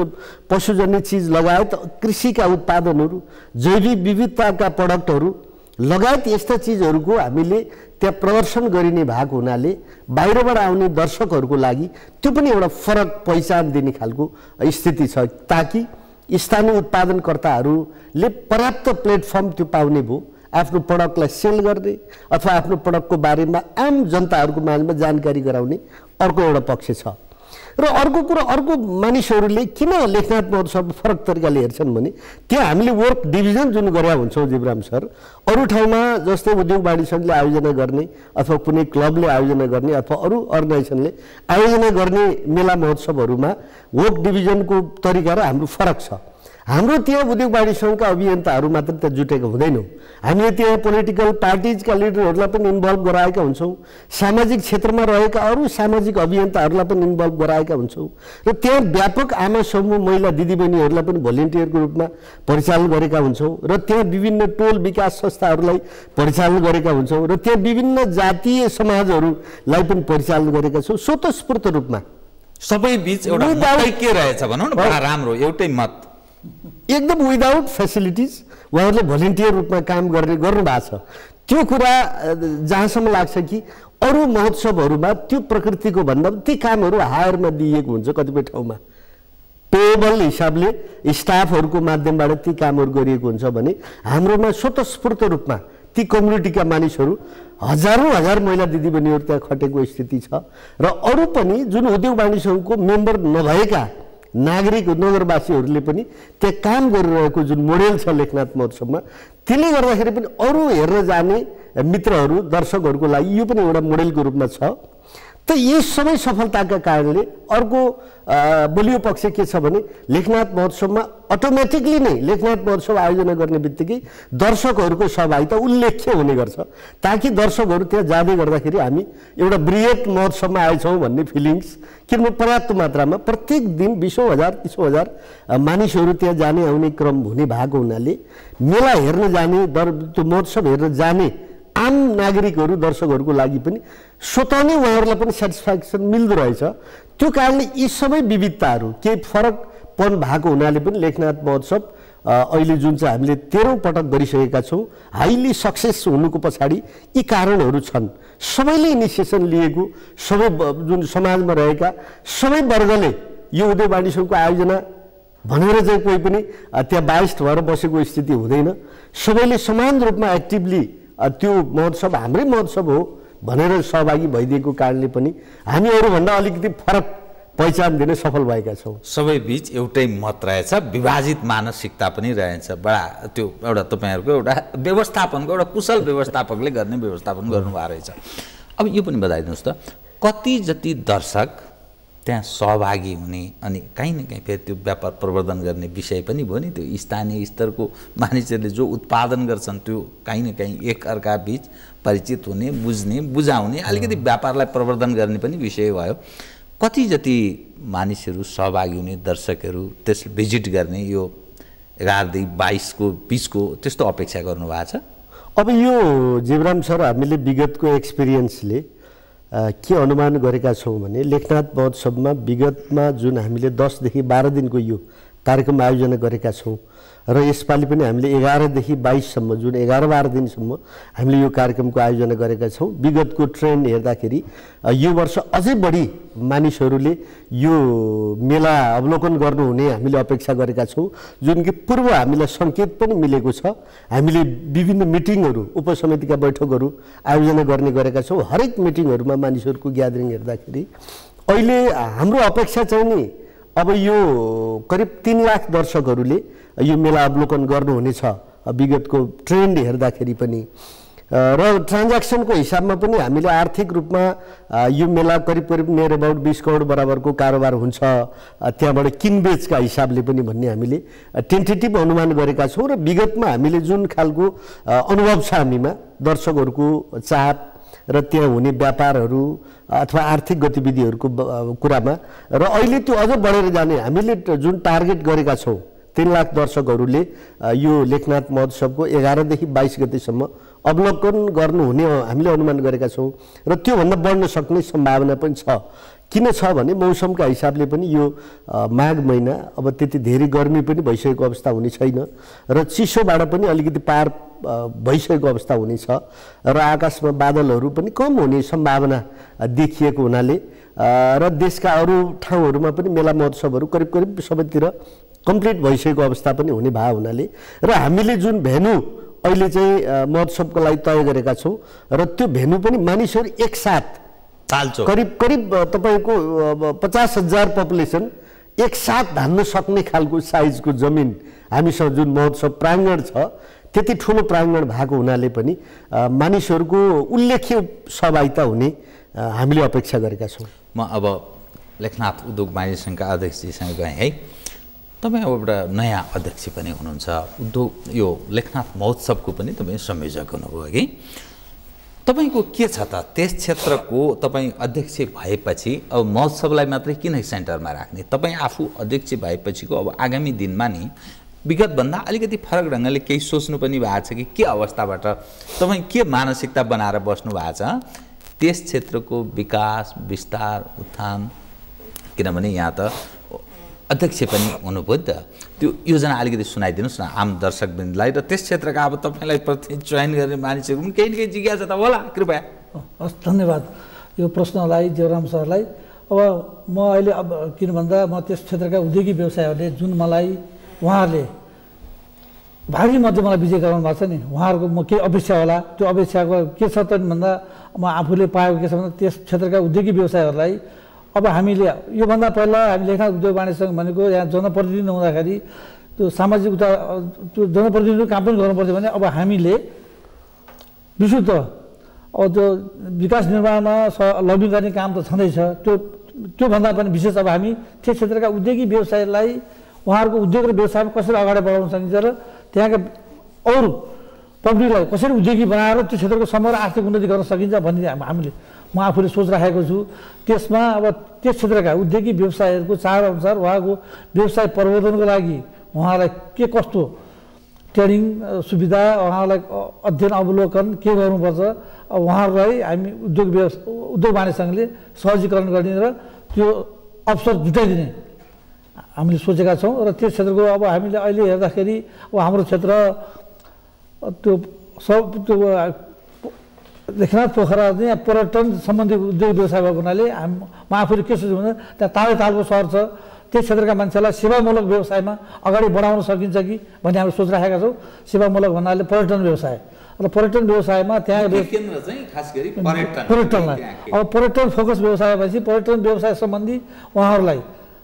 पशुजन्य चिज लगायत कृषिका उत्पादनहरू, जैविक विविधताका प्रडक्टहरू लगायत यस्ता चिजहरूको हामीले त्यहाँ प्रदर्शन गरिने भएको हुनाले बाहिरबाट आउने दर्शकहरूको लागि त्यो पनि एउटा फरक पहिचान दिने खालको स्थिति छ ताकि स्थानीय उत्पादनकर्ताहरूले पर्याप्त प्लेटफर्म त्यो पाउने भयो आफ्नो प्रडक्टलाई सेल गर्ने अथवा आफ्नो प्रडक्टको बारेमा आम जनताहरूको माझमा जानकारी गराउने अर्को एउटा पक्ष छ। र अर्को कुरा अर्को मानिसहरूले किन लेखनाथ महोत्सव फरक तरिकाले हेर्छन् भने त्यहाँ हामीले वर्क डिभिजन जुन गरेका हुन्छौँ जीवराम सर, अरू ठाउँमा जस्तै उद्योग वाणिज्य सङ्घले आयोजना गर्ने अथवा कुनै क्लबले आयोजना गर्ने अथवा अरू अर्गनाइजेसनले आयोजना गर्ने मेला महोत्सवहरूमा वर्क डिभिजनको तरिका र हाम्रो फरक छ। हाम्रो त्यहाँ उद्योग वाणिज्य सङ्घका अभियन्ताहरू मात्र त्यहाँ जुटेको हुँदैनौँ। हामीले त्यहाँ पोलिटिकल पार्टिजका लिडरहरूलाई पनि इन्भल्भ गराएका हुन्छौँ, सामाजिक क्षेत्रमा रहेका अरू सामाजिक अभियन्ताहरूलाई पनि इन्भल्भ गराएका हुन्छौँ र त्यहाँ व्यापक आमा समूह महिला दिदीबहिनीहरूलाई पनि भोलिन्टियरको रूपमा परिचालन गरेका हुन्छौँ र त्यहाँ विभिन्न टोल विकास संस्थाहरूलाई परिचालन गरेका हुन्छौँ र त्यहाँ विभिन्न जातीय समाजहरूलाई पनि परिचालन गरेका छौँ। स्वतस्फूर्त रूपमा सबै बीच एउटा मतै के रहेछ भनौँ न, बडा राम्रो एउटै मत एकदम विदाउट फेसिलिटिज उहाँहरूले भोलिन्टियर रूपमा काम गर्नु भएको छ। त्यो कुरा जहाँसम्म लाग्छ कि अरू महोत्सवहरूमा त्यो प्रकृतिको भन्दा ती कामहरू हायरमा दिइएको हुन्छ कतिपय ठाउँमा पेएबल हिसाबले स्टाफहरूको माध्यमबाट ती कामहरू गरिएको हुन्छ भने हाम्रोमा स्वतस्फूर्त रूपमा ती कम्युनिटीका मानिसहरू हजार महिला दिदीबहिनीहरू त्यहाँ खटेको स्थिति छ र अरू पनि जुन उद्योग वाणिज्य सङ्घको मेम्बर नभएका नागरिक नगरवासीहरूले पनि त्यहाँ काम गरिरहेको जुन मोडेल छ लेखनाथ महोत्सवमा त्यसले गर्दाखेरि पनि अरू हेर्न जाने मित्रहरू दर्शकहरूको लागि यो पनि एउटा मोडेलको रूपमा छ। त यी सबै सफलताका कारणले अर्को बलियो पक्ष के छ भने लेखनाथ महोत्सवमा अटोमेटिकली नै लेखनाथ महोत्सव आयोजना गर्ने बित्तिकै दर्शकहरूको सहभागिता उल्लेख्य हुने गर्छ ताकि दर्शकहरू त्यहाँ जाँदै गर्दाखेरि हामी एउटा बृहत महोत्सवमा आएछौँ भन्ने फिलिङ्स किनभने पर्याप्त मात्रामा प्रत्येक दिन 20,000-30,000 मानिसहरू त्यहाँ जाने आउने क्रम हुने भएको हुनाले मेला हेर्न जाने त्यो महोत्सव हेर्न जाने आम नागरिकहरू दर्शकहरूको लागि पनि स्वतः नै उहाँहरूलाई पनि सेटिस्फ्याक्सन मिल्दो रहेछ। त्यो कारणले यी सबै विविधताहरू केही फरकपन भएको हुनाले पनि लेखनाथ महोत्सव अहिले जुन चाहिँ हामीले 13औं पटक गरिसकेका छौँ हाइली सक्सेस हुनुको पछाडि यी कारणहरू छन्। सबैले इनिसिएसन लिएको सबै जुन समाजमा रहेका सबै वर्गले यो उद्योग वाणिज्य सङ्घको आयोजना भनेर चाहिँ कोही पनि त्यहाँ बाइस्ड भएर बसेको स्थिति हुँदैन। सबैले समान रूपमा एक्टिभली त्यो महोत्सव हाम्रै महोत्सव हो भनेर सहभागी भइदिएको कारणले पनि हामी अरूभन्दा अलिकति फरक पहिचान दिन सफल भएका छौँ। सबै बीच एउटै मत रहेछ, विभाजित मानसिकता पनि रहेछ। बडा त्यो एउटा तपाईँहरूको एउटा व्यवस्थापनको एउटा कुशल व्यवस्थापकले गर्ने व्यवस्थापन गर्नुभएको रहेछ। अब यो पनि बताइदिनुहोस् त, कति जति दर्शक त्यहाँ सहभागी हुने अनि कहीँ न कहीँ फेरि त्यो व्यापार प्रवर्धन गर्ने विषय पनि भयो नि त्यो स्थानीय स्तरको मानिसहरूले जो उत्पादन गर्छन् त्यो कहीँ न कहीँ एकअर्का बीच परिचित हुने बुझ्ने बुझाउने अलिकति व्यापारलाई प्रवर्धन गर्ने पनि विषय भयो कति जति मानिसहरू सहभागी हुने दर्शकहरू त्यस भिजिट गर्ने यो 11 देखि 22 को बिचको त्यस्तो अपेक्षा गर्नुभएको छ अब यो जीवराम सर हामीले विगतको एक्सपिरियन्सले के अनुमान गरेका छौँ भने लेखनाथ महोत्सवमा विगतमा जुन हामीले 10 देखि 12 दिनको यो कार्यक्रम आयोजना गरेका छौँ र यसपालि पनि हामीले 11 देखि 22 सम्म जुन 11-12 दिनसम्म हामीले यो कार्यक्रमको आयोजना गरेका छौँ विगतको ट्रेन्ड हेर्दाखेरि यो वर्ष अझै बढी मानिसहरूले यो मेला अवलोकन गर्नुहुने हामीले अपेक्षा गरेका छौँ जुन कि पूर्व हामीलाई सङ्केत पनि मिलेको छ हामीले विभिन्न मिटिङहरू उपसमितिका बैठकहरू आयोजना गर्ने गरेका छौँ हरेक मिटिङहरूमा मानिसहरूको ग्यादरिङ हेर्दाखेरि अहिले हाम्रो अपेक्षा चाहिँ नि अब यो करिब 3 लाख दर्शकहरूले यो मेला अवलोकन गर्नुहुनेछ विगतको ट्रेन्ड हेर्दाखेरि पनि र ट्रान्ज्याक्सनको हिसाबमा पनि हामीले आर्थिक रूपमा यो मेला करिब नियर अबाउट 20 करोड बराबरको कारोबार हुन्छ त्यहाँबाट किनबेचका हिसाबले पनि भन्ने हामीले टेन्टेटिभ अनुमान गरेका छौँ र विगतमा हामीले जुन खालको अनुभव छ हामीमा दर्शकहरूको चाप र त्यहाँ हुने व्यापारहरू अथवा आर्थिक गतिविधिहरूको कुरामा र अहिले त्यो अझ बढेर जाने हामीले जुन टार्गेट गरेका छौँ 3 लाख दर्शकहरूले यो लेखनाथ महोत्सवको 11 देखि 22 गतेसम्म अवलोकन गर्नुहुने हामीले अनुमान गरेका छौँ र त्योभन्दा बढ्न सक्ने सम्भावना पनि छ किन छ भने मौसमका हिसाबले पनि यो माघ महिना अब त्यति धेरै गर्मी पनि भइसकेको अवस्था हुने छैन र चिसोबाट पनि अलिकति पार भइसकेको अवस्था हुनेछ र आकाशमा बादलहरू पनि कम हुने सम्भावना देखिएको हुनाले र देशका अरू ठाउँहरूमा पनि मेला महोत्सवहरू करिब सबैतिर कम्प्लिट भइसकेको अवस्था पनि हुने भए हुनाले र हामीले जुन भेन्यू अहिले चाहिँ महोत्सवको लागि तय गरेका छौँ र त्यो भेन्यू पनि मानिसहरू एकसाथ करिब तपाईँको 50,000 पपुलेसन एकसाथ धान्न सक्ने खालको साइजको जमिन हामीसँग जुन महोत्सव प्राङ्गण छ त्यति ठुलो प्राङ्गण भएको हुनाले पनि मानिसहरूको उल्लेख्य सहभागिता हुने हामीले अपेक्षा गरेका छौँ म अब लेखनाथ उद्योग वाणिज्य सङ्घका अध्यक्षजीसँग गएँ है तपाईँ अब एउटा नयाँ अध्यक्ष पनि हुनुहुन्छ उद्योग यो लेखनाथ महोत्सवको पनि तपाईँ संयोजक हुनुभयो कि तपाईको के छ त त्यस क्षेत्रको तपाईँ अध्यक्ष भएपछि अब महोत्सवलाई मात्रै किन सेन्टरमा राख्ने तपाईँ आफू अध्यक्ष भएपछिको अब आगामी दिनमा नि विगतभन्दा अलिकति फरक ढङ्गले केही सोच्नु पनि भएको छ कि के अवस्थाबाट तपाईँ के मानसिकता बनाएर बस्नु भएको छ त्यस क्षेत्रको विकास विस्तार उत्थान किनभने यहाँ त अध्यक्ष पनि हुनुभयो नि त त्यो योजना अलिकति सुनाइदिनुहोस् न आम दर्शकवृन्दलाई र त्यस क्षेत्रका अब तपाईँलाई प्रति चयन गर्ने मानिसहरू पनि केही न केही जिज्ञासा त होला कृपया हस् धन्यवाद यो प्रश्नलाई जीवराम सरलाई अब म अहिले अब किन भन्दा म त्यस क्षेत्रका उद्योगी व्यवसायहरूले जुन मलाई उहाँहरूले भागी मध्ये मलाई विजय गराउनु भएको छ नि उहाँहरूको म के अपेक्षा होला त्यो अपेक्षाको के छ त भन्दा म आफूले पाएको के छ भन्दा त्यस क्षेत्रका उद्योगी व्यवसायहरूलाई अब हामीले योभन्दा पहिला हामी लेखनाथ उद्योग वाणिज्य सङ्घ भनेको यहाँ जनप्रतिनिधि नहुँदाखेरि त्यो सामाजिक उता त्यो जनप्रतिनिधिको काम पनि गर्नुपर्थ्यो भने अब हामीले विशुद्ध अब त्यो विकास निर्माणमा लबिङ गर्ने काम त छँदैछ त्योभन्दा पनि विशेष अब हामी त्यस क्षेत्रका उद्योगी व्यवसायलाई उहाँहरूको उद्योग र व्यवसायमा कसरी अगाडि बढाउन सकिन्छ र त्यहाँका अरू पब्लिकलाई कसरी उद्योगी बनाएर त्यो क्षेत्रको समग्र आर्थिक उन्नति गर्न सकिन्छ भन्ने हामीले म आफूले सोच राखेको छु त्यसमा अब त्यस क्षेत्रका उद्योगी व्यवसायहरूको चाहअनुसार उहाँको व्यवसाय प्रवर्धनको लागि उहाँलाई के कस्तो ट्रेनिङ सुविधा उहाँलाई अध्ययन अवलोकन के गर्नुपर्छ उहाँहरूलाई हामी उद्योग वाणिज्य सङ्घले सहजीकरण गर्ने र त्यो अवसर जुटाइदिने हामीले सोचेका छौँ र त्यस क्षेत्रको अब हामीले अहिले हेर्दाखेरि अब हाम्रो क्षेत्र त्यो सब त्यो लेखनाथ पोखरा चाहिँ पर्यटन सम्बन्धी उद्योग व्यवसाय भएको हुनाले म आफूले के सोच्छु भने त्यहाँ तालको सहर छ त्यस क्षेत्रका मान्छेलाई सेवामूलक व्यवसायमा अगाडि बढाउन सकिन्छ कि भन्ने हामीले सोच राखेका छौँ सेवामूलक भन्नाले पर्यटन व्यवसाय र पर्यटन व्यवसायमा त्यहाँ केन्द्र चाहिँ खास गरी पर्यटनलाई अब पर्यटन फोकस व्यवसाय भएपछि पर्यटन व्यवसाय सम्बन्धी उहाँहरूलाई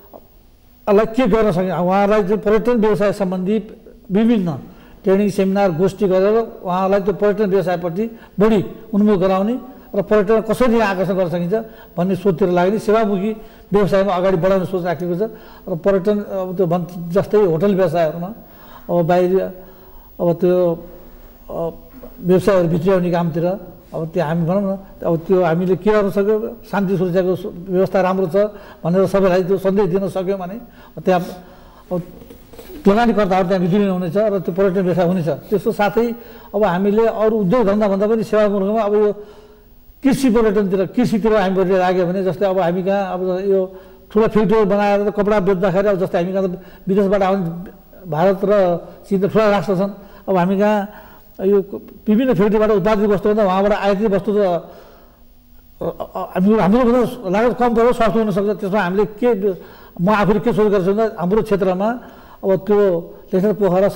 के गर्न सकिन्छ उहाँहरूलाई चाहिँ पर्यटन व्यवसाय सम्बन्धी विभिन्न ट्रेनिङ सेमिनार गोष्ठी गरेर उहाँलाई त्यो पर्यटन व्यवसायप्रति बढी उन्मुख गराउने र पर्यटन कसरी आकर्षण गर्न सकिन्छ भन्ने सोचतिर लाग्ने सेवामुखी व्यवसायमा अगाडि बढाउने सोच राखेको छ र पर्यटन अब त्यो जस्तै होटल व्यवसायहरूमा अब बाहिर अब त्यो व्यवसायहरू भित्र्याउने कामतिर अब त्यो हामी भनौँ न अब त्यो हामीले के गर्न सक्यो शान्ति सुरक्षाको व्यवस्था राम्रो छ भनेर सबैलाई त्यो सन्देश दिन सक्यौँ भने त्यहाँ अब लगानीकर्ताहरू त्यहाँ भित्रिनु हुनेछ र त्यो पर्यटन व्यवसाय हुनेछ। त्यसको साथै अब हामीले अरू उद्योग धन्दाभन्दा पनि सेवामूलकमा अब यो कृषि पर्यटनतिर कृषितिर हामी बढेर लाग्यो भने जस्तै अब हामी कहाँ अब यो ठुलो फ्याक्ट्री बनाएर त कपडा बेच्दाखेरि अब जस्तै हामी कहाँ विदेशबाट आउने भारत र चीन त ठुला राष्ट्र छन्। अब हामी कहाँ यो विभिन्न फ्याक्ट्रीबाट उत्पादित वस्तुभन्दा उहाँबाट आयातित वस्तु त हाम्रो लागत कम परेर सस्तो हुनसक्छ। त्यसमा हामीले के म आफूले के सोच गर्छु भन्दा हाम्रो क्षेत्रमा अब त्यो लेखनाथ पोखरा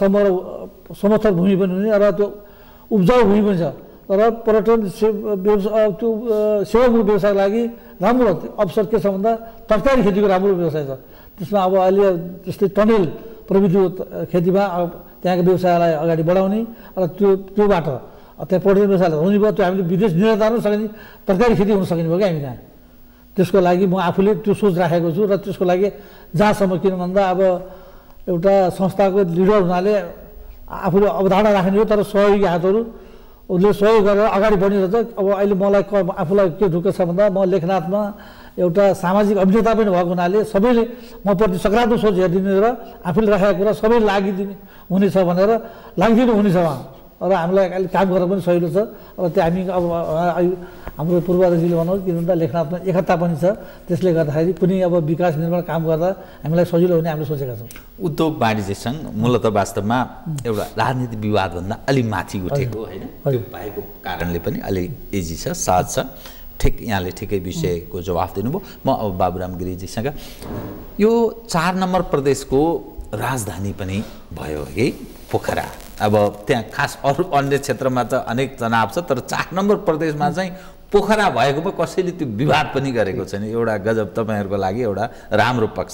समथर भूमि पनि हुने र त्यो उब्जाउ भूमि पनि छ र पर्यटन त्यो सेवामूलक व्यवसायको लागि राम्रो अवसर के छ भन्दा तरकारी खेतीको राम्रो व्यवसाय छ। त्यसमा अब अहिले जस्तै टनेल प्रविधि खेतीमा त्यहाँको व्यवसायलाई अगाडि बढाउने र त्योबाट त्यहाँ पर्यटन व्यवसायलाई हुने भयो त्यो हामीले विदेश निर्यात गर्न सकिने तरकारी खेती हुन सकिने भयो क्या हामी त्यहाँ। त्यसको लागि म आफूले त्यो सोच राखेको छु र त्यसको लागि जहाँसम्म किन भन्दा अब एउटा संस्थाको लिडर हुनाले आफूले अवधारणा राख्ने हो तर सहयोगी हातहरू उसले सहयोग गरेर अगाडि बढिरहेछ। अब अहिले मलाई आफूलाई के ढुक्क छ भन्दा म लेखनाथमा एउटा सामाजिक अभिनेता पनि भएको हुनाले सबैले म प्रति सकारात्मक सोच हेरिदिने र आफूले राखेको कुरा सबैले लागिदिने हुनेछ भनेर लागिदिनु हुनेछ उहाँ र हामीलाई अहिले काम गर्न पनि सजिलो छ। अब त्यो हामी अब हाम्रो पूर्वाधारले भनौँ किन भन्दा लेखनाथमा एकता पनि छ त्यसले गर्दाखेरि कुनै अब विकास निर्माण काम गर्दा हामीलाई सजिलो हुने हामीले सोचेका छौँ। उद्योग वाणिज्यसँग मूलत वास्तवमा एउटा राजनीतिक विवादभन्दा अलि माथि उठेको होइन त्यो भएको कारणले पनि अलि इजी छ सहज छ। ठिक यहाँले ठिकै विषयको जवाफ दिनुभयो। म अब बाबुराम गिरिजीसँग यो 4 नम्बर प्रदेशको राजधानी पनि भयो है पोखरा। अब त्यहाँ खास अरू अन्य क्षेत्रमा त अनेक तनाव छ तर 4 नम्बर प्रदेशमा चाहिँ पोखरा भएको पो कसैले त्यो विवाद पनि गरेको छैन। एउटा गजब तपाईँहरूको लागि एउटा राम्रो पक्ष।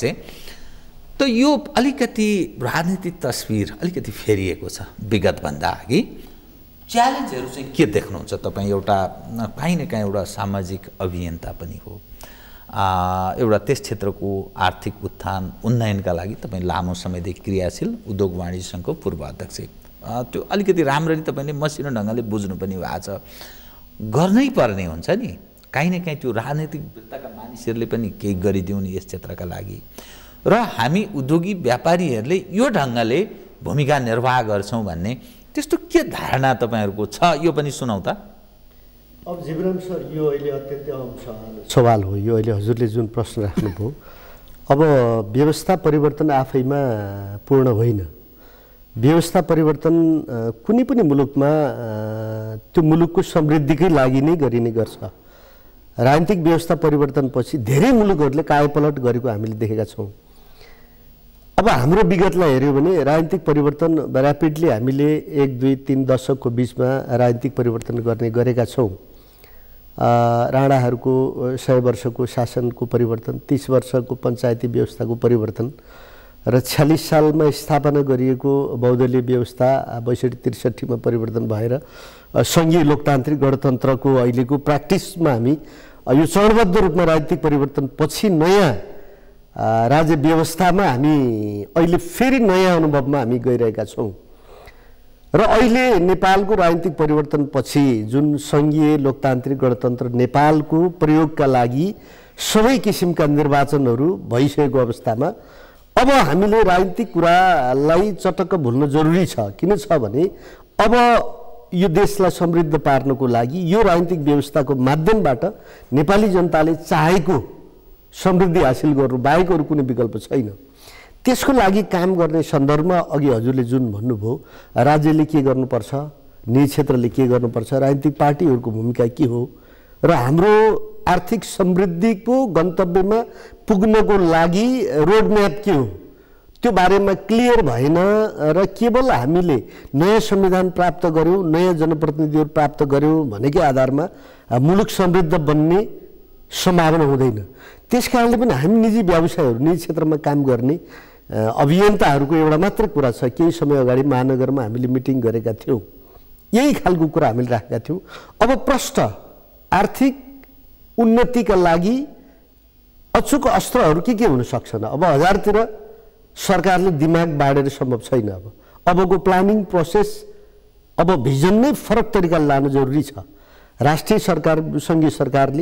त यो अलिकति राजनीतिक तस्बिर अलिकति फेरिएको छ विगतभन्दा अघि। च्यालेन्जहरू चाहिँ के देख्नुहुन्छ तपाईँ? एउटा काहीँ न काहीँ एउटा सामाजिक अभियन्ता पनि हो, एउटा त्यस क्षेत्रको आर्थिक उत्थान उन्नयनका लागि तपाईँ लामो समयदेखि क्रियाशील उद्योग वाणिज्य सङ्घको पूर्व अध्यक्ष। त्यो अलिकति राम्ररी तपाईँले मसिनो ढङ्गले बुझ्नु पनि भएको छ। गर्नै पर्ने हुन्छ नि काहीँ न काहीँ त्यो राजनीतिक वृत्तका मानिसहरूले पनि केही गरिदिउँ नि यस क्षेत्रका लागि र हामी उद्योगी व्यापारीहरूले यो ढङ्गले भूमिका निर्वाह गर्छौँ भन्ने त्यस्तो के धारणा तपाईँहरूको छ यो पनि सुनाउ त। अब जीवराम सर यो अहिले अत्यन्तै अहम सवाल हो। यो अहिले हजुरले जुन प्रश्न राख्नुभयो अब व्यवस्था परिवर्तन आफैमा पूर्ण होइन। व्यवस्था परिवर्तन कुनै पनि मुलुकमा त्यो मुलुकको समृद्धिकै लागि नै गरिने गर्छ। राजनीतिक व्यवस्था परिवर्तनपछि धेरै मुलुकहरूले कायापलट गरेको हामीले देखेका छौँ। अब हाम्रो विगतलाई हेऱ्यो भने राजनीतिक परिवर्तन ऱ्यापिडली हामीले 1, 2, 3 दशकको बिचमा राजनीतिक परिवर्तन गरेका छौँ। राणाहरूको 100 वर्षको शासनको परिवर्तन, 30 वर्षको पञ्चायती व्यवस्थाको परिवर्तन र 46 सालमा स्थापना गरिएको बहुदलीय व्यवस्था 62-63 मा परिवर्तन भएर सङ्घीय लोकतान्त्रिक गणतन्त्रको अहिलेको प्र्याक्टिसमा हामी यो चरणबद्ध रूपमा राजनीतिक परिवर्तन पछि नयाँ राज्य व्यवस्थामा हामी अहिले फेरि नयाँ अनुभवमा हामी गइरहेका छौँ। र अहिले नेपालको राजनीतिक परिवर्तन पछि जुन सङ्घीय लोकतान्त्रिक गणतन्त्र नेपालको प्रयोगका लागि सबै किसिमका निर्वाचनहरू भइसकेको अवस्थामा अब हामीले राजनीतिक कुरालाई चटक्क भुल्न जरुरी छ। किन छ भने अब यो देशलाई समृद्ध पार्नको लागि यो राजनीतिक व्यवस्थाको माध्यमबाट नेपाली जनताले चाहेको समृद्धि हासिल गर्नु बाहेक अरू कुनै विकल्प छैन। त्यसको लागि काम गर्ने सन्दर्भमा अघि हजुरले जुन भन्नुभयो राज्यले के गर्नुपर्छ, निजी क्षेत्रले के गर्नुपर्छ, राजनीतिक पार्टीहरूको भूमिका के हो र हाम्रो आर्थिक समृद्धिको गन्तव्यमा पुग्नको लागि रोडम्याप के हो त्यो बारेमा क्लियर भएन र केवल हामीले नयाँ संविधान प्राप्त गर्यौँ, नयाँ जनप्रतिनिधिहरू प्राप्त गर्यौँ भनेकै आधारमा मुलुक समृद्ध बन्ने सम्भावना हुँदैन। त्यसकारणले पनि हामी निजी व्यवसायहरू निजी क्षेत्रमा काम गर्ने अभियन्ताहरूको एउटा मात्रै कुरा छ। केही समय अगाडि महानगरमा हामीले मिटिङ गरेका थियौँ, यही खालको कुरा हामीले राखेका थियौँ। अब प्रश्न आर्थिक उन्नतिका लागि अचूक अस्त्रहरू के हुन सक्छन्। अब हजारतिर सरकारले दिमाग बाँडेर सम्भव छैन। अबको प्लानिङ प्रोसेस अब भिजन नै फरक तरिकाले लानु जरुरी छ। राष्ट्रिय सरकार सङ्घीय सरकारले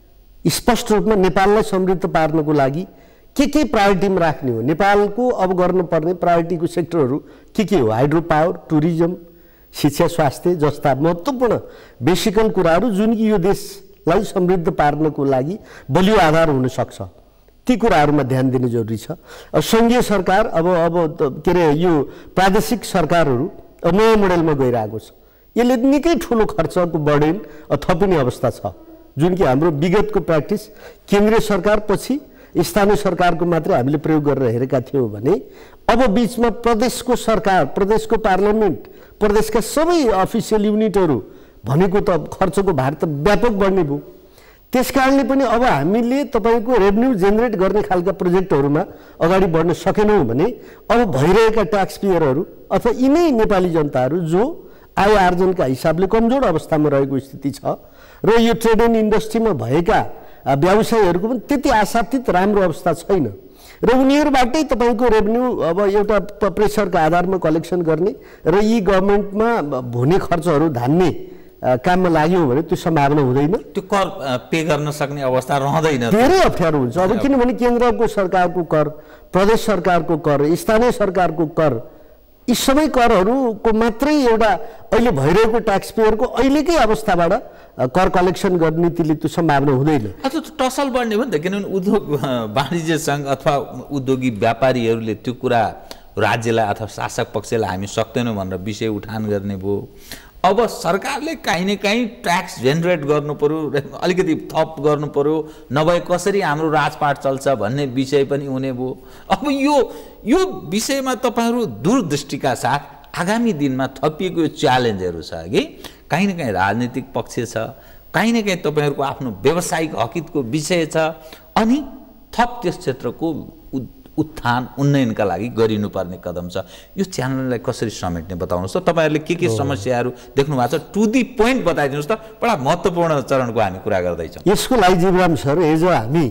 स्पष्ट रूपमा नेपाललाई समृद्ध पार्नको लागि के प्रायोरिटीमा राख्ने हो, नेपालको अब गर्नुपर्ने प्रायोरिटीको सेक्टरहरू के हो, हाइड्रो पावर, टुरिज्म, शिक्षा, स्वास्थ्य जस्ता महत्त्वपूर्ण बेसिकल कुराहरू जुन कि यो देशलाई समृद्ध पार्नको लागि बलियो आधार हुन सक्छ, ती कुराहरूमा ध्यान दिनु जरुरी छ। सङ्घीय सरकार अब के अरे यो प्रादेशिक सरकारहरू नयाँ मोडेलमा गइरहेको छ। यसले निकै ठुलो खर्चको बर्डन थपिने अवस्था छ, जुन कि हाम्रो विगतको प्र्याक्टिस केन्द्रीय सरकार पछि स्थानीय सरकारको मात्रै हामीले प्रयोग गरेर हेरेका थियौँ भने अब बीचमा प्रदेशको सरकार, प्रदेशको पार्लियामेन्ट, प्रदेशका सबै अफिसियल युनिटहरू भनेको त खर्चको भार त व्यापक बढ्ने भयो। त्यसकारणले पनि अब हामीले तपाईँको रेभेन्यू जेनेरेट गर्ने खालका प्रोजेक्टहरूमा अगाडि बढ्न सकेनौँ भने अब भइरहेका ट्याक्स पेयरहरू अथवा यिनै नेपाली जनताहरू जो आय आर्जनका हिसाबले कमजोर अवस्थामा रहेको स्थिति छ र यो ट्रेड एन्ड इन्डस्ट्रीमा भएका व्यवसायीहरूको पनि त्यति आशातीत राम्रो अवस्था छैन र उनीहरूबाटै तपाईँको रेभेन्यू अब एउटा प्रेसरका आधारमा कलेक्सन गर्ने र यी गभर्मेन्टमा हुने खर्चहरू धान्ने काममा लाग्यो भने त्यो सम्भावना हुँदैन। त्यो कर पे गर्न सक्ने अवस्था रहँदैन, धेरै अप्ठ्यारो हुन्छ। अब किनभने केन्द्रको सरकारको कर, प्रदेश सरकारको कर, स्थानीय सरकारको कर, यी सबै करहरूको मात्रै एउटा अहिले भइरहेको ट्याक्स पेयरको अहिलेकै अवस्थाबाट कर कलेक्सन गर्ने नीतिले त्यो सम्भावना हुँदैन। अथवा टसल बढ्ने हो नि त, किनभने उद्योग वाणिज्य सङ्घ अथवा उद्योगी व्यापारीहरूले त्यो कुरा राज्यलाई अथवा शासक पक्षलाई हामी सक्दैनौँ भनेर विषय उठान गर्ने भयो। अब सरकारले काहीँ न काहीँ ट्याक्स जेनेरेट गर्नु पर्यो, अलिकति थप गर्नु पर्यो, नभए कसरी हाम्रो राजपाट चल्छ भन्ने विषय पनि हुने भयो। अब यो विषयमा तपाईँहरू दूरदृष्टिका साथ आगामी दिनमा थपिएको यो च्यालेन्जहरू छ कि काहीँ न काहीँ राजनीतिक पक्ष छ, काहीँ न काहीँ तपाईँहरूको आफ्नो व्यावसायिक हकितको विषय छ, अनि थप त्यस क्षेत्रको उत्थान उन्नयनका लागि गरिनुपर्ने कदम छ। यो च्यानललाई कसरी समेट्ने बताउनुहोस् त। तपाईँहरूले के समस्याहरू देख्नु भएको छ, टु दी पोइन्ट बताइदिनुहोस् त। बडा महत्त्वपूर्ण चरणको हामी कुरा गर्दैछौँ। यसको लागि जीवराम सर, हिजो हामी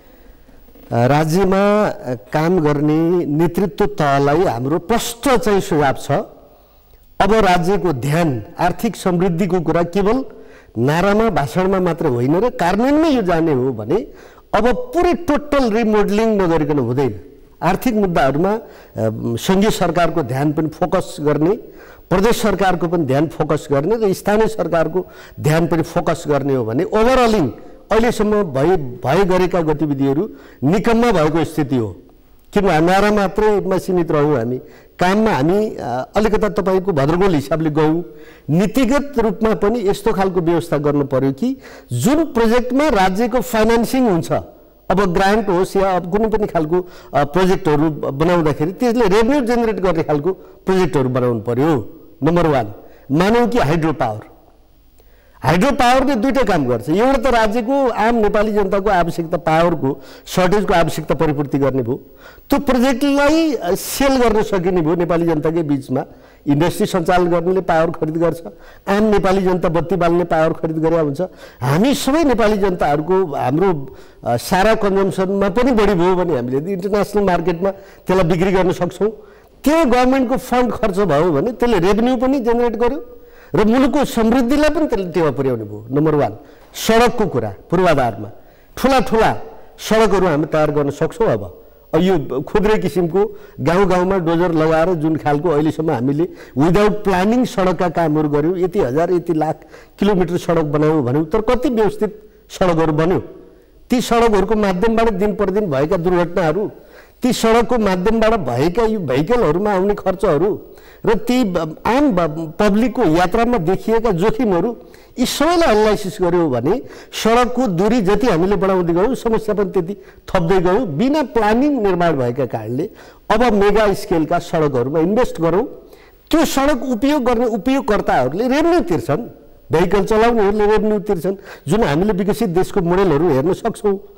राज्यमा काम गर्ने नेतृत्व तहलाई हाम्रो प्रष्ट चाहिँ सुझाव छ। अब राज्यको ध्यान आर्थिक समृद्धिको कुरा केवल नारामा भाषणमा मात्र होइन र कार्यान्वयनमै यो जाने हो भने अब पुरै टोटल रिमोडलिङ नगरिकन हुँदैन। आर्थिक मुद्दाहरूमा सङ्घीय सरकारको ध्यान पनि फोकस गर्ने, प्रदेश सरकारको पनि ध्यान फोकस गर्ने र स्थानीय सरकारको ध्यान पनि फोकस गर्ने हो भने ओभरअलिङ अहिलेसम्म भए गरेका गतिविधिहरू निकम्मा भएको स्थिति हो। किनभने नारा मात्रैमा सीमित रहौँ, हामी काममा हामी अलिकता तपाईँको भद्रगोल हिसाबले गयौँ। नीतिगत रूपमा पनि यस्तो खालको व्यवस्था गर्नु पर्यो कि जुन प्रोजेक्टमा राज्यको फाइनेन्सिङ हुन्छ, अब ग्रान्ट होस् या अब कुनै पनि खालको प्रोजेक्टहरू बनाउँदाखेरि त्यसले रेभेन्यू जेनेरेट गर्ने खालको प्रोजेक्टहरू बनाउनु पर्यो। नम्बर 1 मानौँ कि हाइड्रो पावरले दुईटै काम गर्छ। एउटा त राज्यको आम नेपाली जनताको आवश्यकता, पावरको सर्टेजको आवश्यकता परिपूर्ति गर्ने भयो, त्यो प्रोजेक्टलाई सेल गर्न सकिने भयो नेपाली जनताकै बिचमा। इन्डस्ट्री सञ्चालन गर्नेले पावर खरिद गर्छ, आम नेपाली जनता बत्ती बाल्ने पावर खरिद गरेका हुन्छ। हामी सबै नेपाली जनताहरूको हाम्रो सारा कन्जम्सनमा पनि बढी भयो भने हामीले इन्टरनेसनल मार्केटमा त्यसलाई बिक्री गर्न सक्छौँ। त्यो गभर्मेन्टको फन्ड खर्च भयो भने त्यसले रेभेन्यू पनि जेनेरेट गर्यो र मुलुकको समृद्धिलाई पनि त्यसले टेवा पुर्याउने भयो। नम्बर 1 सडकको कुरा, पूर्वाधारमा ठुला सडकहरू हामी तयार गर्न सक्छौँ। अब यो खुद्रे किसिमको गाउँ-गाउँमा डोजर लगाएर जुन खालको अहिलेसम्म हामीले विदाउट प्लानिङ सडकका कामहरू गऱ्यौँ, यति हजार यति लाख किलोमिटर सडक बनायौँ भन्यौँ, तर कति व्यवस्थित सडकहरू बन्यो। ती सडकहरूको माध्यमबाट दिन प्रतिदिन भएका दुर्घटनाहरू, ती सडकको माध्यमबाट भएका यो भेहिकलहरूमा आउने खर्चहरू र ती आम पब्लिकको यात्रामा देखिएका जोखिमहरू, यी सबैलाई एनालाइसिस गर्यो भने सडकको दूरी जति हामीले बढाउँदै गयौँ समस्या पनि त्यति थप्दै गयौँ। बिना प्लानिङ निर्माण भएका कारणले अब मेगा स्केलका सडकहरूमा इन्भेस्ट गरौँ। त्यो सडक उपयोग गर्ने उपयोगकर्ताहरूले रेभेन्यू तिर्छन्, भेहिकल चलाउनेहरूले रेभेन्यू तिर्छन्, जुन हामीले विकसित देशको मोडेलहरू हेर्न सक्छौँ।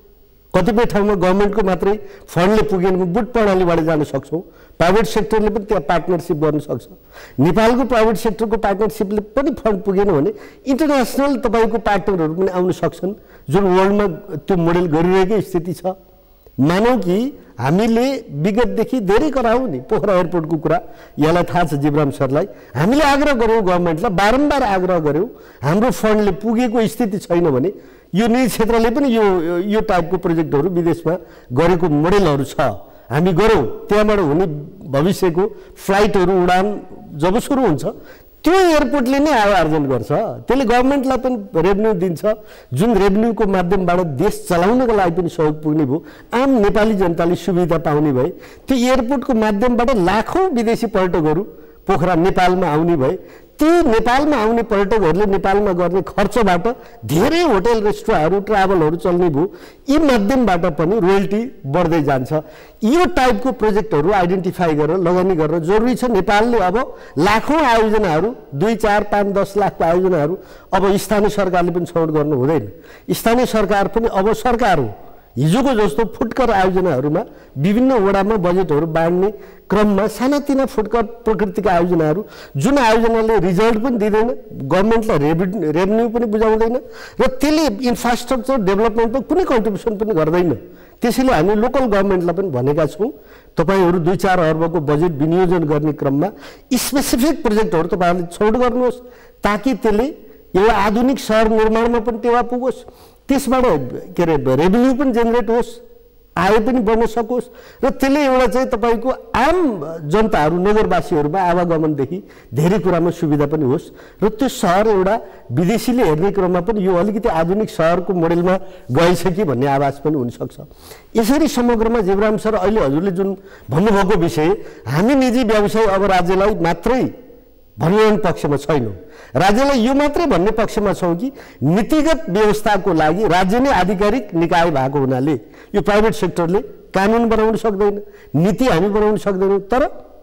कतिपय ठाउँमा गभर्नमेन्टको मात्रै फन्डले पुगेन बुट प्रणालीबाट जान सक्छौँ, प्राइभेट सेक्टरले पनि त्यहाँ पार्टनरसिप गर्न सक्छ। नेपालको प्राइभेट सेक्टरको पार्टनरसिपले पनि फन्ड पुगेन भने इन्टरनेसनल तपाईँको पार्टनरहरू पनि आउन सक्छन्, जुन वर्ल्डमा त्यो मोडेल गरिरहेकै स्थिति छ। मानौँ कि हामीले विगतदेखि धेरै करायौँ नि पोखरा एयरपोर्टको कुरा, यसलाई थाहा छ जीवराम सरलाई। हामीले आग्रह गऱ्यौँ गभर्नमेन्टलाई, बारम्बार आग्रह गऱ्यौँ, हाम्रो फन्डले पुगेको स्थिति छैन भने यो निजी क्षेत्रले पनि यो टाइपको प्रोजेक्टहरू विदेशमा गरेको मोडेलहरू छ, हामी गरौँ। त्यहाँबाट हुने भविष्यको फ्लाइटहरू उडान जब सुरु हुन्छ त्यो एयरपोर्टले नै आय आर्जन गर्छ, त्यसले गभर्नमेन्टलाई पनि रेभेन्यू दिन्छ, जुन रेभेन्यूको माध्यमबाट देश चलाउनको लागि पनि सहयोग पुग्ने भयो, आम नेपाली जनताले सुविधा पाउने भए, त्यो एयरपोर्टको माध्यमबाट लाखौँ विदेशी पर्यटकहरू पोखरा नेपालमा आउने भए, ती नेपालमा आउने पर्यटकहरूले नेपालमा गर्ने खर्चबाट धेरै होटल रेस्टुरेन्टहरू ट्राभलहरू चल्ने भयो, यी माध्यमबाट पनि रोयल्टी बढ्दै जान्छ। यो टाइपको प्रोजेक्टहरू आइडेन्टिफाई गरेर लगानी गर्न जरुरी छ। नेपालले अब लाखौँ आयोजनाहरू 2, 4, 5, 10 लाखको आयोजनाहरू अब स्थानीय सरकारले पनि छनौट गर्नु हुँदैन। स्थानीय सरकार पनि अब सरकार हो, हिजोको जस्तो फुटकर आयोजनाहरूमा विभिन्न वडामा बजेटहरू बाँड्ने क्रममा सानातिना फुटकर प्रकृतिका आयोजनाहरू जुन आयोजनाले रिजल्ट पनि दिँदैन, गभर्नमेन्टलाई रेभेन्यू पनि बुझाउँदैन र त्यसले इन्फ्रास्ट्रक्चर डेभलपमेन्टमा कुनै कन्ट्रिब्युसन पनि गर्दैन। त्यसैले हामी लोकल गभर्नमेन्टलाई पनि भनेका छौँ, तपाईँहरू 2-4 अर्बको बजेट विनियोजन गर्ने क्रममा स्पेसिफिक प्रोजेक्टहरू तपाईँहरूले छनौट गर्नुहोस्, ताकि त्यसले एउटा आधुनिक सहर निर्माणमा पनि टेवा पुगोस्, त्यसबाट के अरे रेभेन्यू पनि जेनेरेट होस्, आय पनि बढ्न सकोस् र त्यसले एउटा चाहिँ तपाईँको आम जनताहरू नगरवासीहरूमा आवागमनदेखि धेरै कुरामा सुविधा पनि होस् र त्यो सहर एउटा विदेशीले हेर्ने क्रममा पनि यो अलिकति आधुनिक सहरको मोडेलमा गएछ कि भन्ने आवाज पनि हुनसक्छ। यसरी समग्रमा जीवराम सर अहिले हजुरले जुन भन्नुभएको विषय, हामी निजी व्यवसाय अब राज्यलाई मात्रै भन्ने पक्षमा छैनौँ, राज्यलाई यो मात्रै भन्ने पक्षमा छौँ कि नीतिगत व्यवस्थाको लागि राज्य नै आधिकारिक निकाय भएको हुनाले यो प्राइभेट सेक्टरले कानुन बनाउन सक्दैन, नीति हामी बनाउन सक्दैनौँ। तर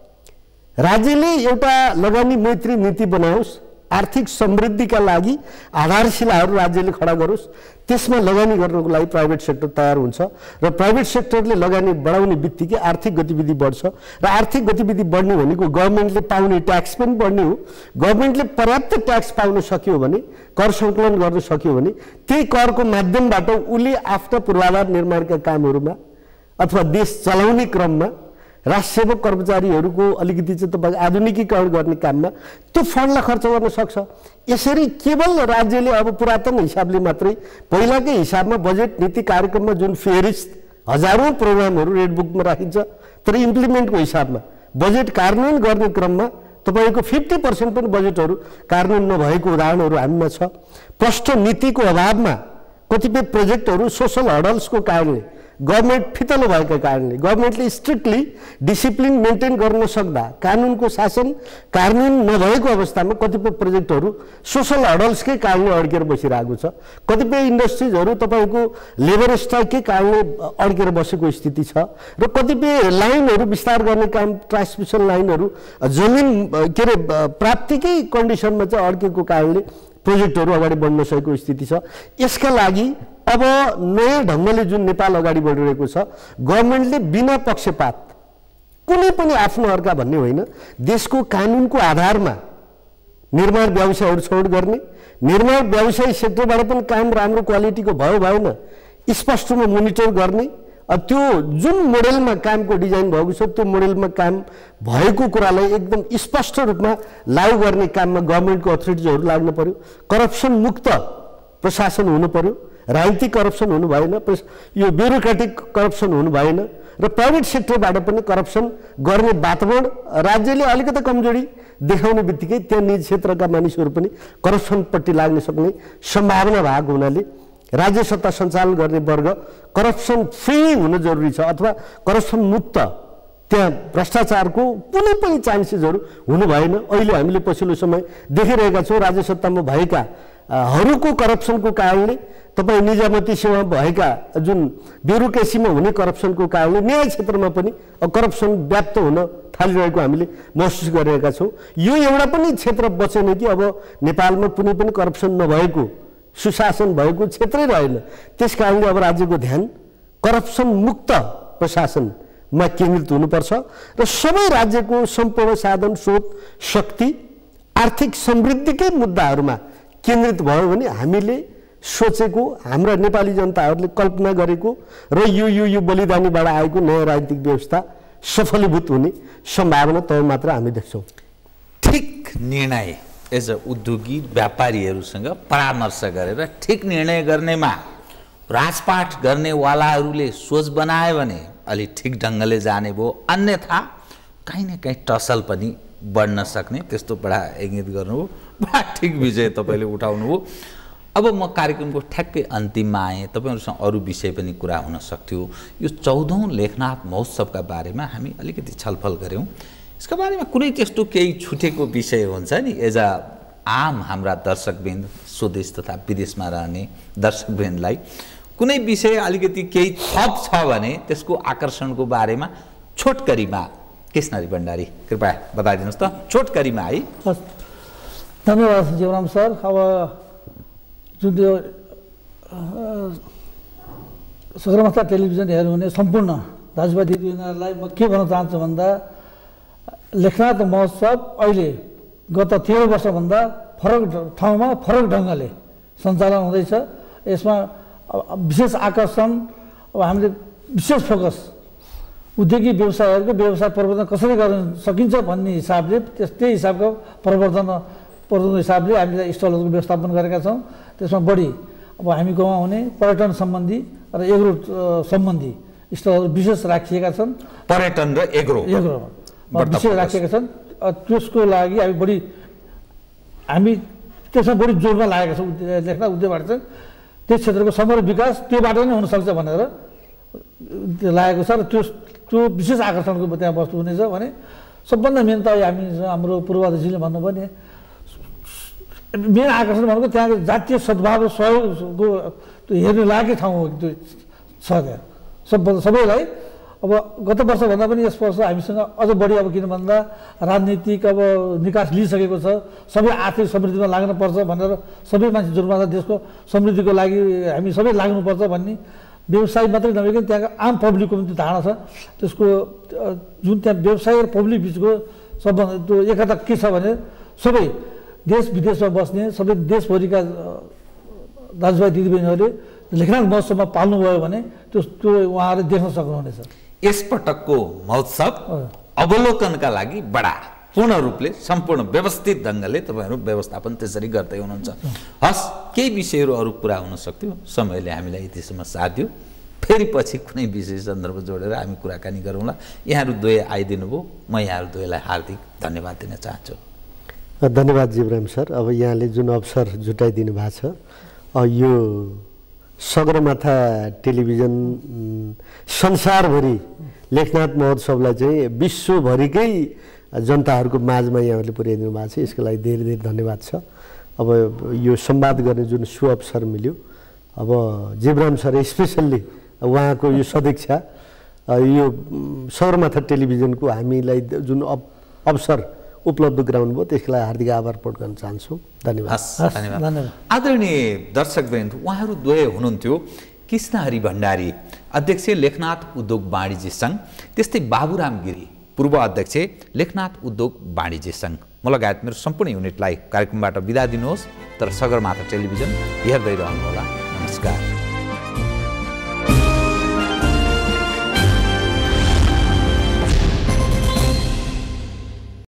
राज्यले एउटा लगानी मैत्री नीति बनाओस्, आर्थिक समृद्धिका लागि आधारशिलाहरू राज्यले खडा गरोस्, त्यसमा लगानी गर्नको लागि प्राइभेट सेक्टर तयार हुन्छ र प्राइभेट सेक्टरले लगानी बढाउने बित्तिकै आर्थिक गतिविधि बढ्छ र आर्थिक गतिविधि बढ्ने भनेको गभर्नमेन्टले पाउने ट्याक्स पनि बढ्ने हो। गभर्नमेन्टले पर्याप्त ट्याक्स पाउन सक्यो भने, कर सङ्कलन गर्न सक्यो भने त्यही करको माध्यमबाट उसले आफ्ना पूर्वाधार निर्माणका कामहरूमा अथवा देश चलाउने क्रममा राष्ट्र सेवक कर्मचारीहरूको अलिकति चाहिँ तपाईँको आधुनिकीकरण गर्ने काममा त्यो फन्डलाई खर्च गर्न सक्छ। यसरी केवल राज्यले अब पुरातन हिसाबले मात्रै पहिलाकै हिसाबमा बजेट नीति कार्यक्रममा जुन फेरिस्त हजारौँ प्रोग्रामहरू रेड बुकमा राखिन्छ, तर इम्प्लिमेन्टको हिसाबमा बजेट कार्यान्वयन गर्ने क्रममा तपाईँको 50% पनि बजेटहरू कार्यान्वयन नभएको उदाहरणहरू हामीमा छ। प्रष्ट नीतिको अभावमा कतिपय प्रोजेक्टहरू सोसल हडल्सको कारणले, गभर्नमेन्ट फितलो भएका कारणले, गभर्नमेन्टले स्ट्रिक्टली डिसिप्लिन मेन्टेन गर्न सक्दा कानुनको शासन कार्यान्वयन नभएको अवस्थामा कतिपय प्रोजेक्टहरू सोसल हडल्सकै कारणले अड्केर बसिरहेको छ। कतिपय इन्डस्ट्रिजहरू तपाईँको लेबर स्ट्राइककै कारणले अड्केर बसेको स्थिति छ र कतिपय लाइनहरू विस्तार गर्ने काम, ट्रान्समिसन लाइनहरू जमिन के अरे प्राप्तिकै कन्डिसनमा चाहिँ अड्केको कारणले प्रोजेक्टहरू अगाडि बढ्न सकेको स्थिति छ। यसका लागि अब नयाँ ढङ्गले जुन नेपाल अगाडि बढिरहेको छ, गभर्नमेन्टले बिना पक्षपात कुनै पनि आफ्नो अर्का भन्ने होइन, देशको कानुनको आधारमा निर्माण व्यवसायहरू छनौट गर्ने, निर्माण व्यवसाय सेक्टरबाट पनि काम राम्रो क्वालिटीको भयो भएन स्पष्टमा मोनिटर गर्ने, त्यो जुन मोडेलमा कामको डिजाइन भएको छ त्यो मोडेलमा काम भएको कुरालाई एकदम स्पष्ट रूपमा लागू गर्ने काममा गभर्नमेन्टको अथोरिटिजहरू लाग्नु पर्यो। करप्सन मुक्त प्रशासन हुनु पर्यो, राजनीतिक करप्सन हुनु भएन, यो ब्युरोक्रेटिक करप्सन हुनु भएन र प्राइभेट सेक्टरबाट पनि करप्सन गर्ने वातावरण राज्यले अलिकति कमजोरी देखाउने बित्तिकै त्यहाँ निजी क्षेत्रका मानिसहरू पनि करप्सनपट्टि लाग्न सक्ने सम्भावना भएको हुनाले राज्य सत्ता सञ्चालन गर्ने वर्ग करप्सन फ्री हुन जरुरी छ अथवा करप्सन मुक्त, त्यहाँ भ्रष्टाचारको कुनै पनि चान्सेसहरू हुनु भएन। अहिले हामीले पछिल्लो समय देखिरहेका छौँ राज्य सत्तामा भएका हरूको करप्सनको कारणले, तपाईँ निजामती सेवा भएका जुन ब्युरोक्रेसीमा हुने करप्सनको कारणले न्याय क्षेत्रमा पनि करप्सन व्याप्त हुन थालिरहेको हामीले महसुस गरिरहेका छौँ। यो एउटा पनि क्षेत्र बचेन कि अब नेपालमा कुनै पनि करप्सन नभएको, सुशासन भएको क्षेत्रै रहेन। त्यस कारणले अब राज्यको ध्यान करप्सन मुक्त प्रशासनमा केन्द्रित हुनुपर्छ र सबै राज्यको सम्पूर्ण साधन स्रोत शक्ति आर्थिक समृद्धिकै मुद्दाहरूमा केन्द्रित भयो भने हामीले सोचेको हाम्रा नेपाली जनताहरूले कल्पना गरेको र यो बलिदानीबाट आएको नयाँ राजनीतिक व्यवस्था सफलीभूत हुने सम्भावना तब मात्र हामी देख्छौँ। ठिक निर्णय एज अ उद्योगी व्यापारीहरूसँग परामर्श गरेर ठिक निर्णय गर्नेमा राजपाट गर्नेवालाहरूले सोच बनायो भने अलि ठिक ढङ्गले जाने भयो, अन्यथा कहीँ न कहीँ टसल पनि बढ्न सक्ने त्यस्तो बडा इङ्गित गर्नुभयो। बडा ठिक विषय तपाईँले उठाउनुभयो। अब म कार्यक्रमको ठ्याक्कै अन्तिममा आएँ। तपाईँहरूसँग अरू विषय पनि कुरा हुन सक्थ्यो। यो 14औं लेखनाथ महोत्सवका बारेमा हामी अलिकति छलफल गऱ्यौँ। यसका बारेमा कुनै त्यस्तो केही छुटेको विषय हुन्छ नि एज अ आम हाम्रा दर्शकवृन्द स्वदेश तथा विदेशमा रहने दर्शकवृन्दलाई कुनै विषय अलिकति केही थप छ भने त्यसको आकर्षणको बारेमा छोटकरीमा कृष्णहरी भण्डारी कृपया बताइदिनुहोस् त छोटकरीमा है। धन्यवाद जीवराम सर। अब जुन त्यो सगरमाथा टेलिभिजन हेर्नुहुने सम्पूर्ण दाजुभाइ दिदीबहिनीहरूलाई म के भन्न चाहन्छु भन्दा लेखनाथ महोत्सव अहिले गत 13 वर्षभन्दा फरक ठाउँमा फरक ढङ्गले सञ्चालन हुँदैछ। यसमा विशेष आकर्षण अब हामीले विशेष फोकस उद्योगी व्यवसायहरूको व्यवसाय प्रवर्धन कसरी गर्न सकिन्छ भन्ने हिसाबले त्यस्तै हिसाबको प्रवर्धन हिसाबले हामीले स्टलहरूको व्यवस्थापन गरेका छौँ। त्यसमा बढी अब हामी गाउँमा हुने पर्यटन सम्बन्धी र एग्रो सम्बन्धी स्टलहरू विशेष राखिएका छन्। पर्यटन र एग्रो विशेष राखिएका छन्। त्यसको लागि हामी त्यसमा बढी जोडमा लागेका छौँ। लेखनाथ उद्योगबाट चाहिँ त्यस क्षेत्रको समग्र विकास त्योबाट नै हुनसक्छ भनेर लागेको छ र त्यो विशेष आकर्षणको त्यहाँ वस्तु हुनेछ भने सबभन्दा मेन त हाम्रो पूर्वाध्यक्षले भन्नुभयो नि मेन आकर्षण भनेको त्यहाँको जातीय सद्भाव र सहयोगको त्यो हेर्ने लायकै ठाउँ हो। त्यो छ त्यहाँ सबैलाई। अब गत वर्षभन्दा पनि यस वर्ष हामीसँग अझ बढी अब किन भन्दा राजनीतिक अब निकास लिइसकेको छ। सबै आर्थिक समृद्धिमा लाग्नुपर्छ भनेर सबै मान्छे जोडमा देशको समृद्धिको लागि हामी सबै लाग्नुपर्छ भन्ने व्यवसाय मात्रै नभइकन त्यहाँको आम पब्लिकको पनि त्यो धारणा छ। त्यसको जुन त्यहाँ व्यवसाय र पब्लिक बिचको सम्बन्ध त्यो एकता के छ भने सबै देश विदेशमा बस्ने सबै देशभरिका दाजुभाइ दिदीबहिनीहरूले लेखनाथ महोत्सवमा पाल्नुभयो भने त्यो उहाँहरूले देख्न सक्नुहुनेछ। यसपटकको महोत्सव अवलोकनका लागि बडा पूर्ण रूपले सम्पूर्ण व्यवस्थित ढङ्गले तपाईँहरू व्यवस्थापन त्यसरी गर्दै हुनुहुन्छ। हस्, केही विषयहरू अरू कुरा हुन सक्थ्यो, समयले हामीलाई यतिसम्म साथ दियो। फेरि पछि कुनै विषय सन्दर्भ जोडेर हामी कुराकानी गरौँला। यहाँहरू दुवै आइदिनु भयो, म यहाँहरू दुवैलाई हार्दिक धन्यवाद दिन चाहन्छु। धन्यवाद जीवराम सर। अब यहाँले जुन अवसर जुटाइदिनु भएको छ यो सगरमाथा टेलिभिजन संसारभरि लेखनाथ महोत्सवलाई चाहिँ विश्वभरिकै जनताहरूको माझमा यहाँहरूले पुर्याइदिनु भएको छ। यसको लागि धेरै धेरै धन्यवाद छ। अब यो संवाद गर्ने जुन सुअवसर मिल्यो, अब जीवराम सर स्पेसल्ली उहाँको यो सदिच्छा यो सगरमाथा टेलिभिजनको हामीलाई जुन अवसर उपलब्ध गराउनु भयो त्यसको लागि हार्दिक आभार प्रकट गर्न चाहन्छु। धन्यवाद। धन्यवाद। आदरणीय दर्शकवृन्द, उहाँहरू दुवै हुनुहुन्थ्यो कृष्णहरी भण्डारी, अध्यक्ष लेखनाथ उद्योग वाणिज्य सङ्घ, त्यस्तै बाबुराम गिरी, पूर्व अध्यक्ष लेखनाथ उद्योग वाणिज्य सङ्घ। म लगायत मेरो सम्पूर्ण युनिटलाई कार्यक्रमबाट बिदा दिनुहोस्, तर सगरमाथा टेलिभिजन हेर्दै रहनुहोला। नमस्कार।